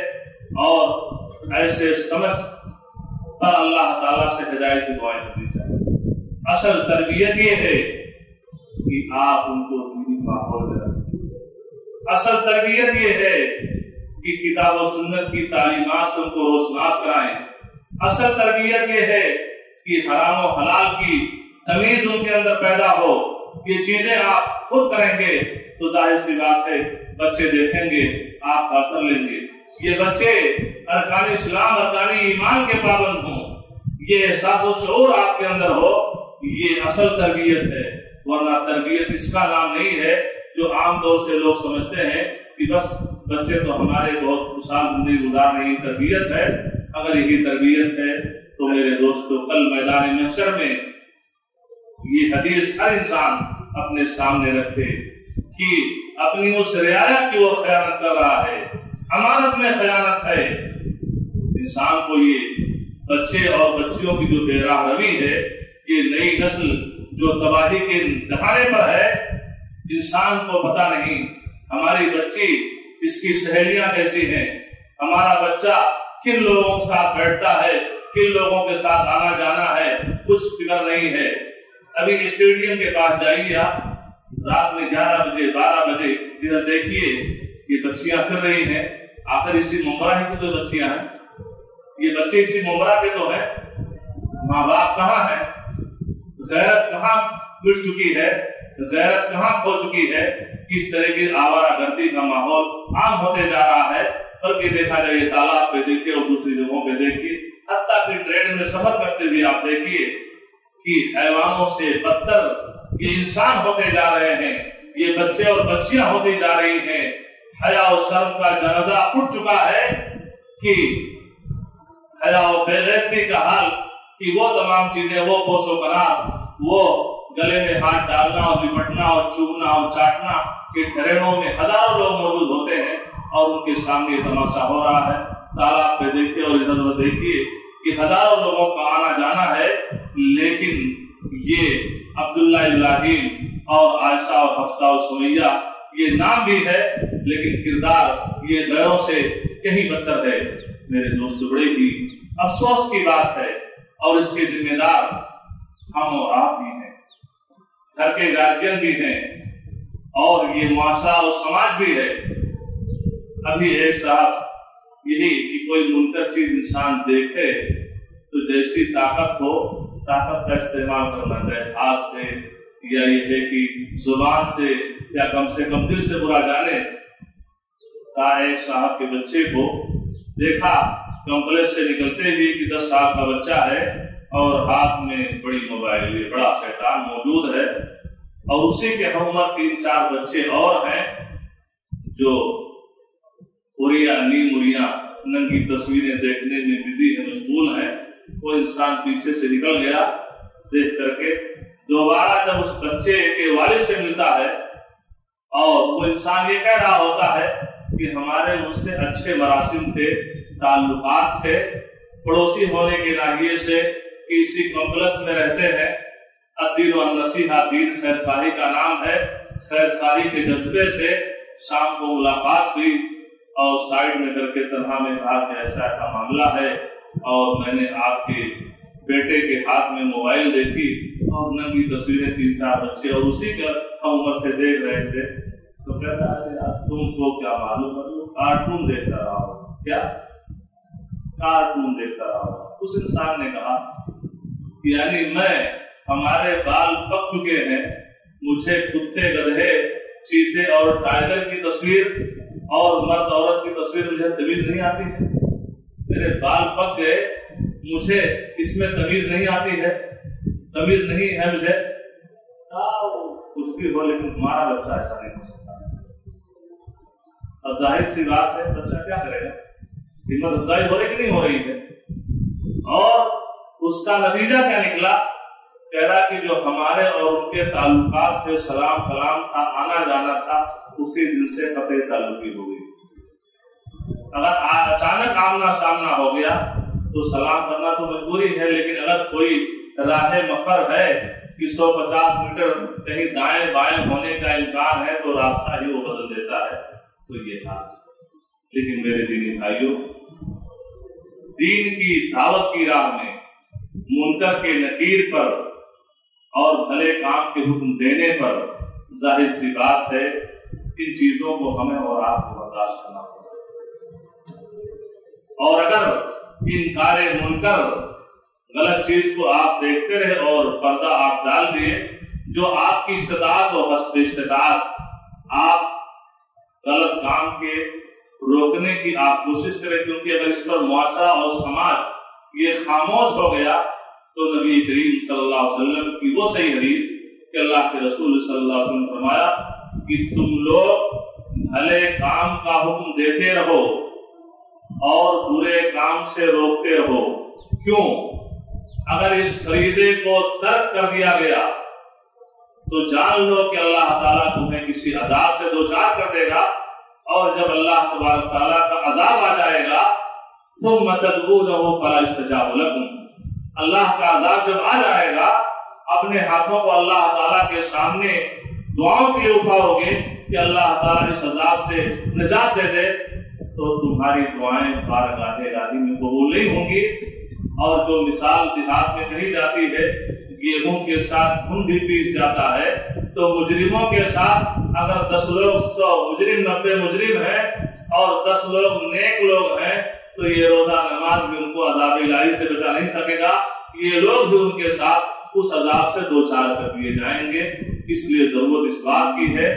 اور ایسے سمجھ پر اللہ تعالیٰ سے ہدایت کی دعائیں کرنی چاہیے۔ اصل تربیت یہ ہے کہ آپ ان کو دینی ماحول میں رکھیں۔ اصل تربیت یہ ہے کہ کتاب و سنت کی تعلیمات سے ان کو روشناس کرائیں۔ اصل تربیت یہ ہے کہ حرام و حلال کی تمیز ان کے اندر پیدا ہو۔ یہ چیزیں آپ خود کریں گے تو ظاہر سی بات ہے بچے دیکھیں گے، آپ کا اثر لیں گے۔ یہ بچے ارکان اسلام ارکان ایمان کے پابند ہوں، یہ احساس و شعور آپ کے اندر ہو، یہ اصل تربیت ہے۔ ورنہ تربیت اس کا نام نہیں ہے جو عام طور سے لوگ سمجھتے ہیں کہ بس بچے تو ہمارے بہت خوشحال زندگی گزار رہے ہیں، تربیت ہے۔ اگر یہی تربیت ہے تو میرے دوستو کل میدان محشر میں یہ حدیث ہر انسان اپنے سامنے رکھے کہ اپنی اس رعایا کی وہ خیانت کر رہا ہے، امانت میں خیانت ہے۔ انسان کو یہ بچے اور بچیوں کی جو بے راہ روی ہے، یہ نئی نسل جو تباہی کے دہانے پر ہے، انسان کو پتہ نہیں ہماری بچی اس کی سہیلیاں کیسی ہیں، ہمارا بچہ کن لوگوں کے ساتھ بیٹھتا ہے، کن لوگوں کے ساتھ آنا جانا ہے، کچھ فکر نہیں ہے۔ ابھی اسٹیڈیم کے پاس جائیے آپ، رات میں گیارہ بجے بارہ بجے ادھر دیکھیے یہ بچیاں پھر رہی ہیں۔ آخر اسی ممبرا ہی کی تو بچیاں ہیں، یہ بچے اسی ممبرا کے تو ہیں۔ ماں باپ کہاں ہیں؟ غیرت کہاں مٹ چکی ہے، غیرت کہاں کھو چکی ہے؟ کس طرح کی آوارہ گردی کا ماحول عام ہوتے جا رہا ہے۔ बल्कि देखा जाए तालाब पे देखिए और दूसरी जगहों पे देखिए, हत्ता कि ट्रेन में सफर करते हुए आप देखिए कि हैवानों से बदतर ये इंसान होते जा रहे हैं, ये बच्चे और बच्चियां होती जा रही हैं। हया और शर्म का जनाजा उठ चुका है कि हया और बेगैरती का हाल कि वो तमाम चीजें, वो पोसो करार, वो गले में हाथ डालना और लिपटना और चूमना और चाटना कि ट्रेनों में हजारों लोग मौजूद होते हैं और उनके सामने तमाशा हो रहा है। तालाब पे देखिए और इधर उधर देखिए कि हजारों लोगों का आना जाना है, लेकिन ये अब्दुल्ला इब्राहिम और आयशा और हफ्सा और सुमैया ये नाम भी है, लेकिन किरदार ये गैरों से कहीं बदतर है। मेरे दोस्त, बड़े ही अफसोस की बात है और इसके जिम्मेदार हम और आप भी हैं, घर के गार्जियन भी हैं और ये मुआशरा और समाज भी है। अभी एक साहब यही कि कोई मुनकर चीज इंसान देखे तो जैसी ताकत हो ताकत का इस्तेमाल करना चाहिए, हाथ से या ये है कि जुबान से या कम से कम दिल से बुरा जाने। एक साहब के बच्चे को देखा कॉम्प्लेक्स से निकलते हुए कि दस साल का बच्चा है और हाथ में बड़ी मोबाइल, ये बड़ा शैतान मौजूद है। और उसी के हम उम्र तीन चार बच्चे और हैं जो उरिया नीम उरिया नंगी तस्वीरें देखने में बिजी है, मशगूल हैं। वो इंसान पीछे से निकल गया देख करके। दोबारा जब उस बच्चे के वालिद से मिलता है और वो इंसान ये कह रहा होता है कि हमारे मुझसे अच्छे मरासिम थे, ताल्लुकात थे, पड़ोसी होने के नाहिए से कि इसी कॉम्प्लेक्स में रहते हैं। अद्दीन व नसीहा, दीन खैर खाही का नाम है। खैर खाही के जज्बे से शाम को मुलाकात हुई और साइड में करके तन्हा में कहा कि ऐसा ऐसा मामला है और मैंने आपके बेटे के हाथ में मोबाइल देखी और नंगी तस्वीरें तीन चार बच्चे और उसी का हम उम्र थे देख रहे थे। तो कहता है यार तुमको क्या मालूम है, कार्टून देखता रहा हो, क्या कार्टून देखता रहा हो। उस इंसान ने कहा कि यानी मैं, हमारे बाल पक चुके हैं, मुझे कुत्ते गधे चीते और टाइगर की तस्वीर और मर्द औरत की तस्वीर मुझे तमीज नहीं आती है। मेरे बाल पक गए, मुझे इसमें तमीज नहीं आती है, तमीज नहीं है मुझे। कुछ भी हो लेकिन तुम्हारा बच्चा ऐसा नहीं हो सकता। अब जाहिर सी बात है बच्चा क्या करेगा, हिम्मत अफजाई हो रही कि नहीं हो रही है। और उसका नतीजा क्या निकला, कह रहा कि जो हमारे और उनके ताल्लुकात थे, सलाम कलाम था, आना जाना था, उसी दिन से कतई ताल्लुकी हो गई। अगर अचानक आमना सामना हो गया तो सलाम करना तो मजबूरी है, लेकिन अगर कोई राह मफर है कि सौ पचास मीटर कहीं दाएं बाएं होने का इम्कान है तो रास्ता ही वो बदल देता है। तो ये हाल। लेकिन मेरे दीनी भाइयों, दीन की दावत की राह में मुनकर के नकीर पर और भले काम के हुक्म देने पर जाहिर सी बात है इन चीजों को हमें और आपको बर्दाश्त करना पड़ेगा। और अगर इन कारे मुनकर गलत चीज को आप देखते रहे और पर्दा आप डाल दिए, जो आपकी इस्तिताअत हो, हस्ब इस्तिताअत आप गलत काम के रोकने की आप कोशिश करें, क्योंकि अगर इस पर मुआशरा और समाज ये खामोश हो गया तो नबी करीम सल्लल्लाहु अलैहि वसल्लम की वो सही हदीस कि अल्लाह के रसूल सल्लल्लाहु अलैहि वसल्लम ने फरमाया कि तुम लोग भले काम का हुक्म देते रहो और बुरे काम से रोकते रहो। क्यों? अगर इस फरीदे को तर्क कर दिया गया तो जान लो कि अल्लाह ताला तुम्हें किसी अजाब से दो चार कर देगा, और जब अल्लाह तबारक ताला का अजाब आ जाएगा सुम्मा तदऊनहु फला युस्तजाब लकुम, अल्लाह का अजाब जब आ जाएगा अपने हाथों को अल्लाह ताला के सामने दुआओं के लिए उठाओगे कि अल्लाह ताला इस अजाब से निजात दे दे, तो तुम्हारी दुआएं बारगाह इलाही में कबूल नहीं होंगी। और जो मिसाल देहात में कही जाती है गेहूं के साथ खून भी पीस जाता है, तो मुजरिमों के साथ अगर दस लोग सौ मुजरिम नब्बे मुजरिम हैं और दस लोग नेक लोग हैं तो ये रोजा नमाज भी उनको अजाब इलाही से बचा नहीं सकेगा। ये लोग भी उनके साथ उस अजाब से दो चार कर दिए जाएंगे। इसलिए जरूरत इस बात की है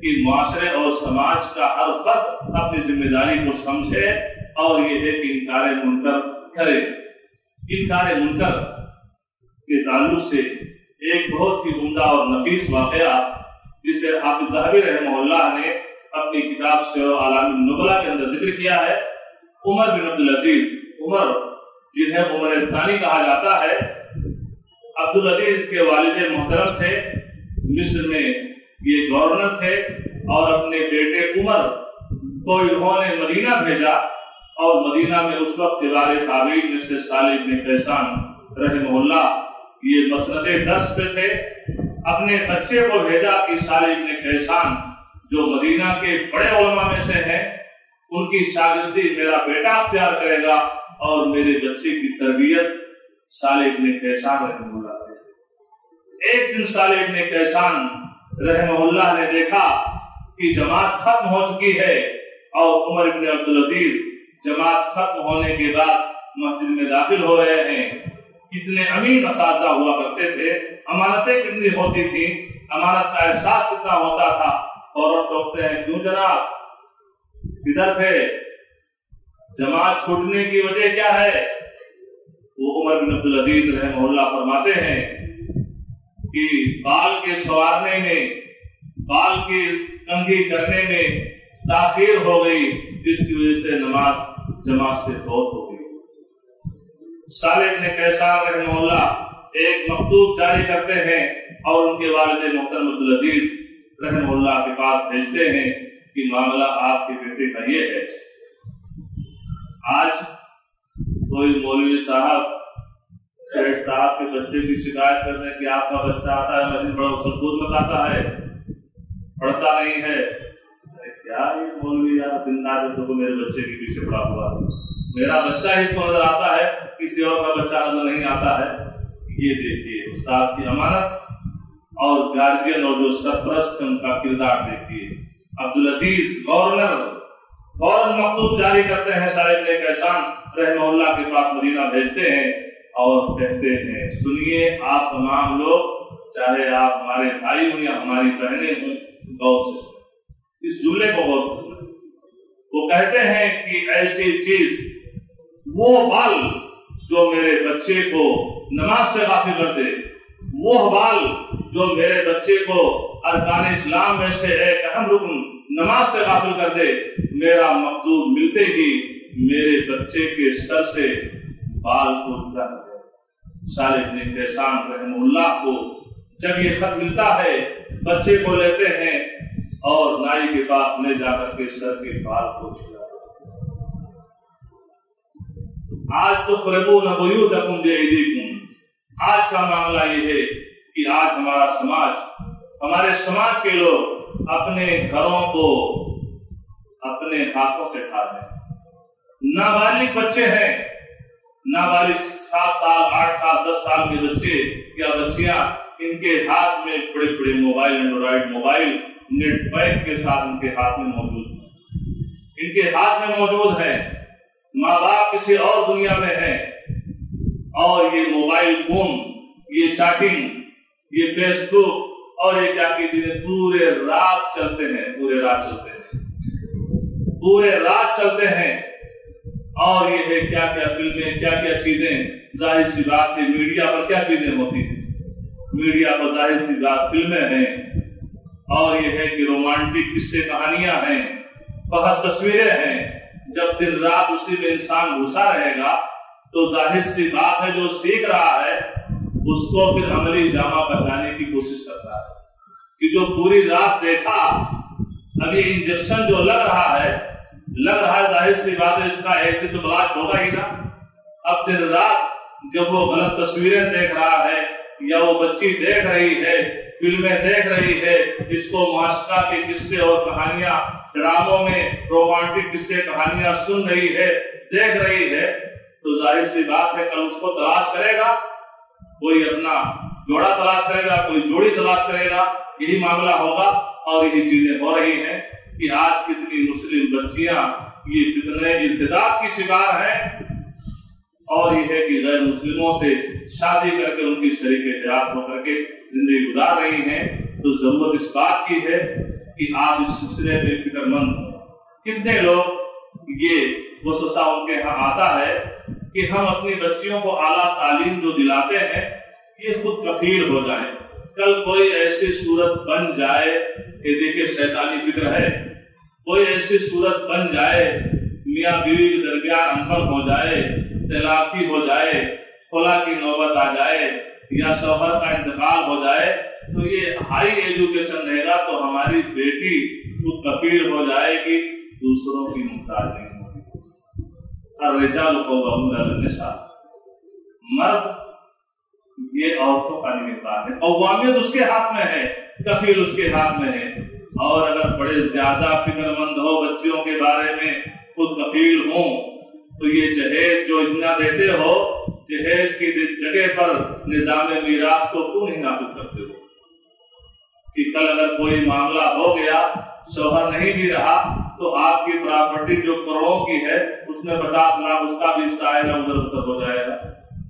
کہ معاشرے اور سماج کا ہر فرد اپنی ذمہ داری کو سمجھے اور یہ ہے کہ انکار منکر کرے۔ انکار منکر کے تعلق سے ایک بہت ہی عمدہ اور نفیس واقعہ جسے حافظ ذہبی رحمہ اللہ نے اپنی کتاب سیر اعلام النبلاء کے اندر ذکر کیا ہے، عمر بن عبدالعزیز، عمر جنہیں عمر ثانی کہا جاتا ہے، عبدالعزیز کے والد محترم تھے، مصر میں یہ گورنر تھے، اور اپنے بیٹے عمر کو انہوں نے مدینہ بھیجا، اور مدینہ میں اس وقت کبار تابعین میں سے صالح بن کیسان رحمہ اللہ یہ مسند درس پہ تھے۔ اپنے بچے کو بھیجا کہ صالح بن کیسان جو مدینہ کے بڑے علماء میں سے ہیں، ان کی شاگردی میرا بیٹا اختیار کرے گا اور میرے بچے کی تربیت صالح بن کیسان رحمہ اللہ کرے گا۔ ایک دن صالح بن کیسان رحمہ اللہ نے دیکھا کہ جماعت ختم ہو چکی ہے، اور عمر بن عبدالعزیز جماعت ختم ہونے کے بعد مسجد میں داخل ہو رہے ہیں۔ کتنے امین اساتذہ ہوا کرتے تھے، امانتیں کتنی ہوتی تھیں، امانت کا احساس کتنا ہوتا تھا۔ فوراً ٹوکتے ہیں، کیوں جناب ادھر تھے، جماعت چھوٹنے کی وجہ کیا ہے؟ وہ عمر بن عبدالعزیز رحمہ اللہ فرماتے ہیں کہ بال کے سوارنے میں، بال کی کنگھی کرنے میں تاخیر ہو گئی، جس کی وجہ سے نماز جماعت سے فوت ہو گئی۔ صالح بن کیسان رحمہ اللہ ایک مکتوب جاری کرتے ہیں اور ان کے والد محترم عبدالعزیز رحمہ اللہ کے پاس بھیجتے ہیں کہ معاملہ آپ کے بیٹے کا یہ ہے۔ آج کوئی مولوی صاحب سیٹ صاحب کے بچے کی شکایت کرنے کہ آپ کا بچہ آتا ہے مسجد بڑا اچھل کود مچاتا ہے، پڑھتا نہیں ہے۔ کیا یہ مولوی یار دن رات تو میرے بچے کے پیچھے پڑا ہوا ہے، میرا بچہ اس کو نظر آتا ہے، کسی اور کا بچہ نظر نہیں آتا ہے۔ یہ دیکھیے استاد کی امانت اور گارجین اور جو سرپرست ان کا کردار دیکھیے۔ عبدالعزیز گورنر فوراً مکتوب جاری کرتے ہیں، صالح بن کیسان رحمہ اللہ کے پاس مدینہ بھیجتے ہیں اور کہتے ہیں، سنیے آپ تمام لوگ، چاہے آپ ہمارے بھائی ہوں یا ہماری بہنیں ہوں، غور سے سنیں، اس جملے کو غور سے سنیں۔ وہ کہتے ہیں کہ ایسی چیز، وہ بال جو میرے بچے کو نماز سے غافل کر دے، وہ بال جو میرے بچے کو ارکان اسلام میں سے ایک اہم رکن نماز سے غافل کر دے، میرا مکتوب ملتے ہی میرے بچے کے سر سے بال کو جدا کر دے۔ صالح بن کیسان رحمہ اللہ کو جب یہ خط ملتا ہے، بچے کو لیتے ہیں اور نائی کے پاس لے جا کر کے سر کے بال کو چھڑا۔ آج تو خربون بیوتکم بایدیکم، آج کا معاملہ یہ ہے کہ آج ہمارا سماج، ہمارے سماج کے لوگ اپنے گھروں کو اپنے ہاتھوں سے کھا رہے ہیں۔ نابالغ بچے ہیں، نابالغ سات سال آٹھ سال دس سال کے بچے یا بچیاں، ان کے ہاتھ میں بڑے بڑے mobile, android mobile net pack کے ساتھ ان کے ہاتھ میں موجود ہیں، ان کے ہاتھ میں موجود ہیں۔ ماں باپ کسی اور دنیا میں ہیں، اور یہ موبائل فون، یہ چیٹنگ، یہ فیس بک اور یہ کیا کی چیزیں پورے رات چلتے ہیں، پورے رات چلتے ہیں، پورے رات چلتے ہیں۔ اور یہ ہے کیا کیا فلمیں، کیا کیا چیزیں، ظاہر سی بات ہے میڈیا پر کیا چیزیں ہوتی ہیں، میڈیا پر ظاہر سی بات فلمیں ہیں، اور یہ ہے کہ رومانٹک قصے کہانیاں ہیں، فحش تصویریں ہیں۔ جب دن رات اسی میں انسان گھسا رہے گا تو ظاہر سی بات ہے جو سیکھ رہا ہے اس کو پھر عملی جامہ پہنانے کی کوشش کرتا ہے کہ جو پوری رات دیکھا، اب یہ انجیکشن جو لگ رہا ہے لگ رہا ہے ظاہر سی بات ہے اس کا ایک دن تو بلاش ہوگا ہی نا۔ اب دن رات جب وہ غلط تصویریں دیکھ رہا ہے یا وہ بچی دیکھ رہی ہے، فلمیں دیکھ رہی ہے، اس کو معاشرہ کے قصے اور کہانیاں، ڈراموں میں رومانٹک قصے کہانیاں سن رہی ہے، دیکھ رہی ہے، تو ظاہر سی بات ہے کل اس کو تلاش کرے گا، کوئی اپنا جوڑا تلاش کرے گا، کوئی جوڑی تلاش کرے گا، یہی معاملہ ہوگا۔ اور یہی چیزیں ہو رہی ہیں کہ آج کتنی مسلم بچیاں یہ فتنہ ارتداد کی شکار ہیں، اور یہ ہے کہ غیر مسلموں سے شادی کر کے ان کی شریک حیات ہو کر کے زندگی گزار رہی ہیں۔ تو ضرورت اس بات کی ہے کہ آپ اس سلسلے میں فکر مند ہوں. کتنے لوگ یہ وسوسہ ان کے ہاں آتا ہے کہ ہم اپنی بچیوں کو اعلیٰ تعلیم جو دلاتے ہیں یہ خود کفیل ہو جائیں. کل کوئی ایسی صورت بن جائے، یہ دیکھیں شیطانی فکر ہے، کوئی ایسی صورت بن جائے میاں بیوی کے درمیان انبن ہو جائے، طلاقی ہو جائے، خلا کی نوبت آ جائے یا شوہر کا انتقال ہو جائے تو یہ ہائی ایجوکیشن رہے گا تو ہماری بیٹی خود کفیل ہو جائے گی، دوسروں کی محتاج نہیں ہوگی. الرجال قوامون علی النساء، مرد یہ عورتوں کا نگہبان ہے، قوامیت اس کے ہاتھ میں ہے، کفیل اس کے ہاتھ میں ہے. اور اگر بڑے زیادہ فکر مند ہو بچیوں کے بارے میں، خود کفیل ہوں، تو یہ جہیز جو اتنا دیتے ہو، جہیز کی جگہ پر نظام میراث کو کیوں نہیں نافذ کرتے ہو؟ کہ کل اگر کوئی معاملہ ہو گیا، شوہر نہیں بھی رہا تو آپ کی پراپرٹی جو کروڑوں کی ہے اس میں پچاس لاکھ اس کا بھی حصہ آئے گا، ادھر بسر ہو جائے گا.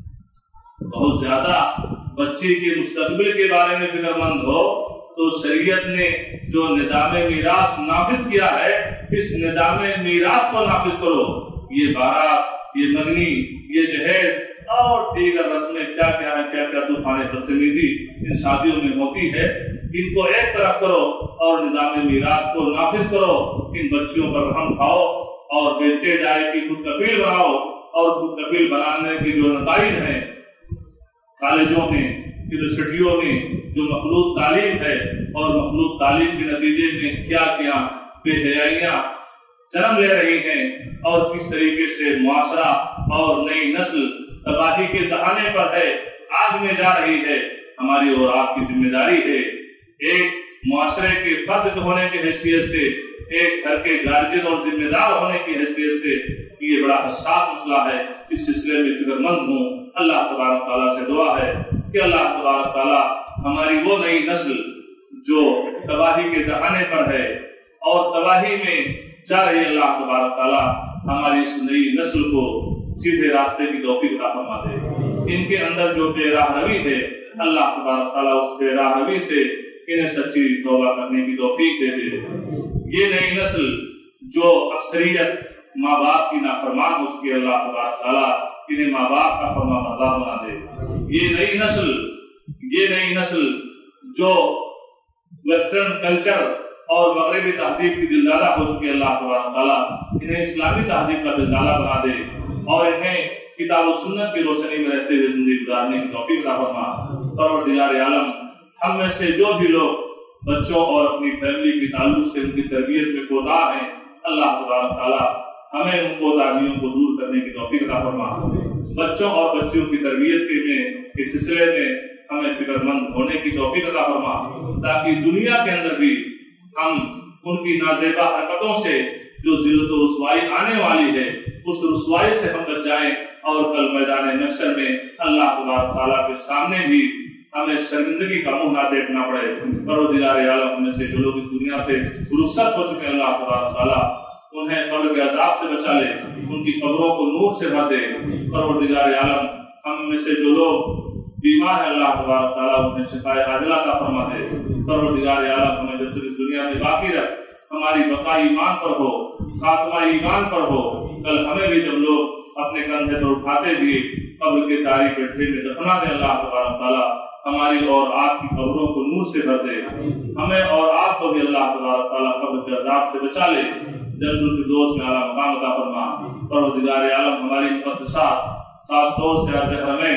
بہت زیادہ بچی کے مستقبل کے بارے میں فکر مند ہو تو شریعت نے جو نظام میراث نافذ کیا ہے اس نظام میراث کو نافذ کرو. یہ بارات، یہ منگنی، یہ جہیز اور دیگر رسمیں کیا کیا ہیں، کیا کیا طوفان بدتمیزی ان شادیوں میں ہوتی ہے، ان کو ایک طرف کرو اور نظام میراث کو نافذ کرو. ان بچیوں پر رحم کھاؤ اور بیٹے جائے کی خود کفیل بناؤ. اور خود کفیل بنانے کی جو نتائج ہیں کالجوں میں، یونیورسٹیوں میں جو مخلوط تعلیم ہے، اور مخلوط تعلیم کے نتیجے میں کیا کیا بے حیائیاں جنم لے رہی ہیں، اور کس طریقے سے معاشرہ اور نئی نسل تباہی کے دہانے پر ہے، آگ میں جا رہی ہے. ہماری اور آپ کی ذمہ داری ہے ایک معاشرے کے فرد ہونے کی حیثیت سے، ایک گھر کے گارجین اور ذمہ دار ہونے کی حیثیت سے کہ یہ بڑا حساس مسئلہ ہے، اس سلسلے میں فکر مند ہوں. اللہ تبارک تعالیٰ سے دعا ہے کہ اللہ تبارک تعالیٰ ہماری وہ نئی نسل جو تباہی کے دہانے پر ہے اور تباہی میں جا رہی، اللہ تبارک تعالیٰ ہماری اس نئی نسل کو سیدھے راستے کی توفیق عطا فرما دے. ان کے اندر جو بے راہ روی ہے اللہ تبارک تعالیٰ اس بے راہ روی سے انہیں سچی توبہ کرنے کی توفیق دے دے. یہ نئی نسل جو اکثریت ماں باپ کی نافرمان ہو چکی ہے، اللہ تبارک تعالیٰ انہیں ماں باپ کا فرما بردار بنا دے. یہ نئی نسل یہ نئی نسل جو ویسٹرن کلچر اور مغربی تہذیب کی دلدادہ ہو چکی ہے، اللہ تبارک تعالیٰ انہیں اسلامی تہذیب کا دلدادہ بنا دے اور انہیں کتاب و سنت کی روشنی میں رہتے ہوئے زندگی گزارنے کی توفیق عطا فرما. پروردگار عالم، ہم میں سے جو بھی لوگ بچوں اور اپنی فیملی کے تعلق سے ان کی تربیت میں کوتاہ ہیں، اللہ تبارک تعالیٰ ہمیں ان کوتاہیوں کو دور کرنے کی توفیق عطا فرما. بچوں اور بچیوں کی تربیت کے میں اس سلسلے میں ہمیں فکر مند ہونے کی توفیق عطا فرما، تاکہ دنیا کے اندر بھی ہم ان کی نازیبا حرکتوں سے جو ذلت و رسوائی آنے والی ہے اس رسوائی سے ہم بچ جائیں، اور کل میدان محشر میں اللہ تبارک تعالیٰ کے سامنے بھی ہمیں شرمندگی کا منہ نہ دیکھنا پڑے. پروردگار عالم، ہم میں سے جو لوگ اس دنیا سے رخصت ہو چکے ہیں، اللہ تبارک تعالیٰ انہیں قبر کے عذاب سے بچا لے، ان کی قبروں کو نور سے بھر دے. پروردگار عالم، ہم میں سے جو لوگ بیمار ہیں، اللہ تبارک تعالیٰ انہیں شفاء عاجلہ عطا فرما دے. پروردگار عالم، ہمیں جب تک اس دنیا میں باقی رکھ، ہماری بقا ایمان پر ہو، خاتمہ ایمان پر ہو. کل ہمیں بھی جب لوگ اپنے کندھے پر اٹھاتے ہوئے قبر کے تاریک گڈھے میں دفنا دے، اللہ تبارک تعالیٰ ہماری اور آپ کی قبروں کو نور سے بھر دے. ہمیں اور آپ کو بھی اللہ تبارک تعالیٰ قبر کے عذاب سے بچا لے، جنت الفردوس میں اعلیٰ مقام عطا فرما. پروردگار عالم، ہماری مقدسات خاص طور سے ارض حرمین،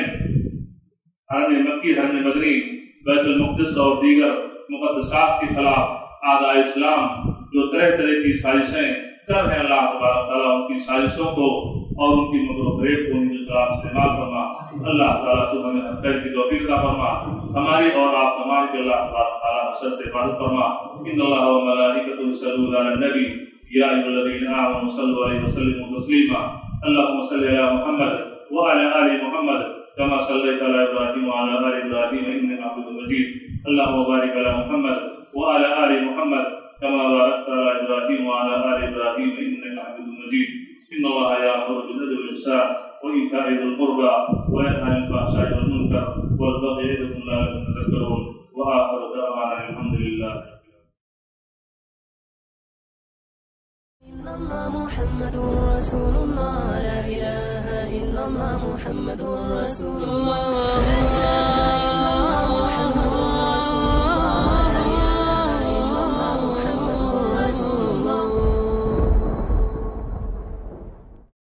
حرم مکی، حرم مدنی، بیت المقدس اور دیگر مقدسات کے خلاف اعداء اسلام جو طرح طرح کی سازشیں کر رہے ہیں، اللہ تبارک تعالیٰ ان کی سازشوں کو اور ان کی مکر و فریب کو ان کے خلاف استعمال فرما. اللہ تعالیٰ تو ہمیں ہر خیر کی توفیق عطا فرما، ہماری اور آپ تمام کے اللہ تبارک تعالیٰ حسد سے حفاظت فرما. ان اللہ و ملائکتہ یصلون علی النبی یا ایھا الذین آمنوا صلوا علیہ وسلموا تسلیما. اللهم صل علی محمد وعلى آل محمد كما صليت على ابراہیم وعلى آل ابراہیم انك حمید مجید. اللهم بارک علی محمد وعلى آل محمد كما باركت على ابراہیم وعلى آل ابراہیم انك حمید مجید. ان اللہ یأمر بالعدل والإحسان وإيتاء ذي القربى وينهى عن الفحشاء والمنکر والبغي يعظكم لعلكم تذکرون. وآخر دعوانا الحمد للہ. محمد رسول الله لا إله إلا الله محمد رسول الله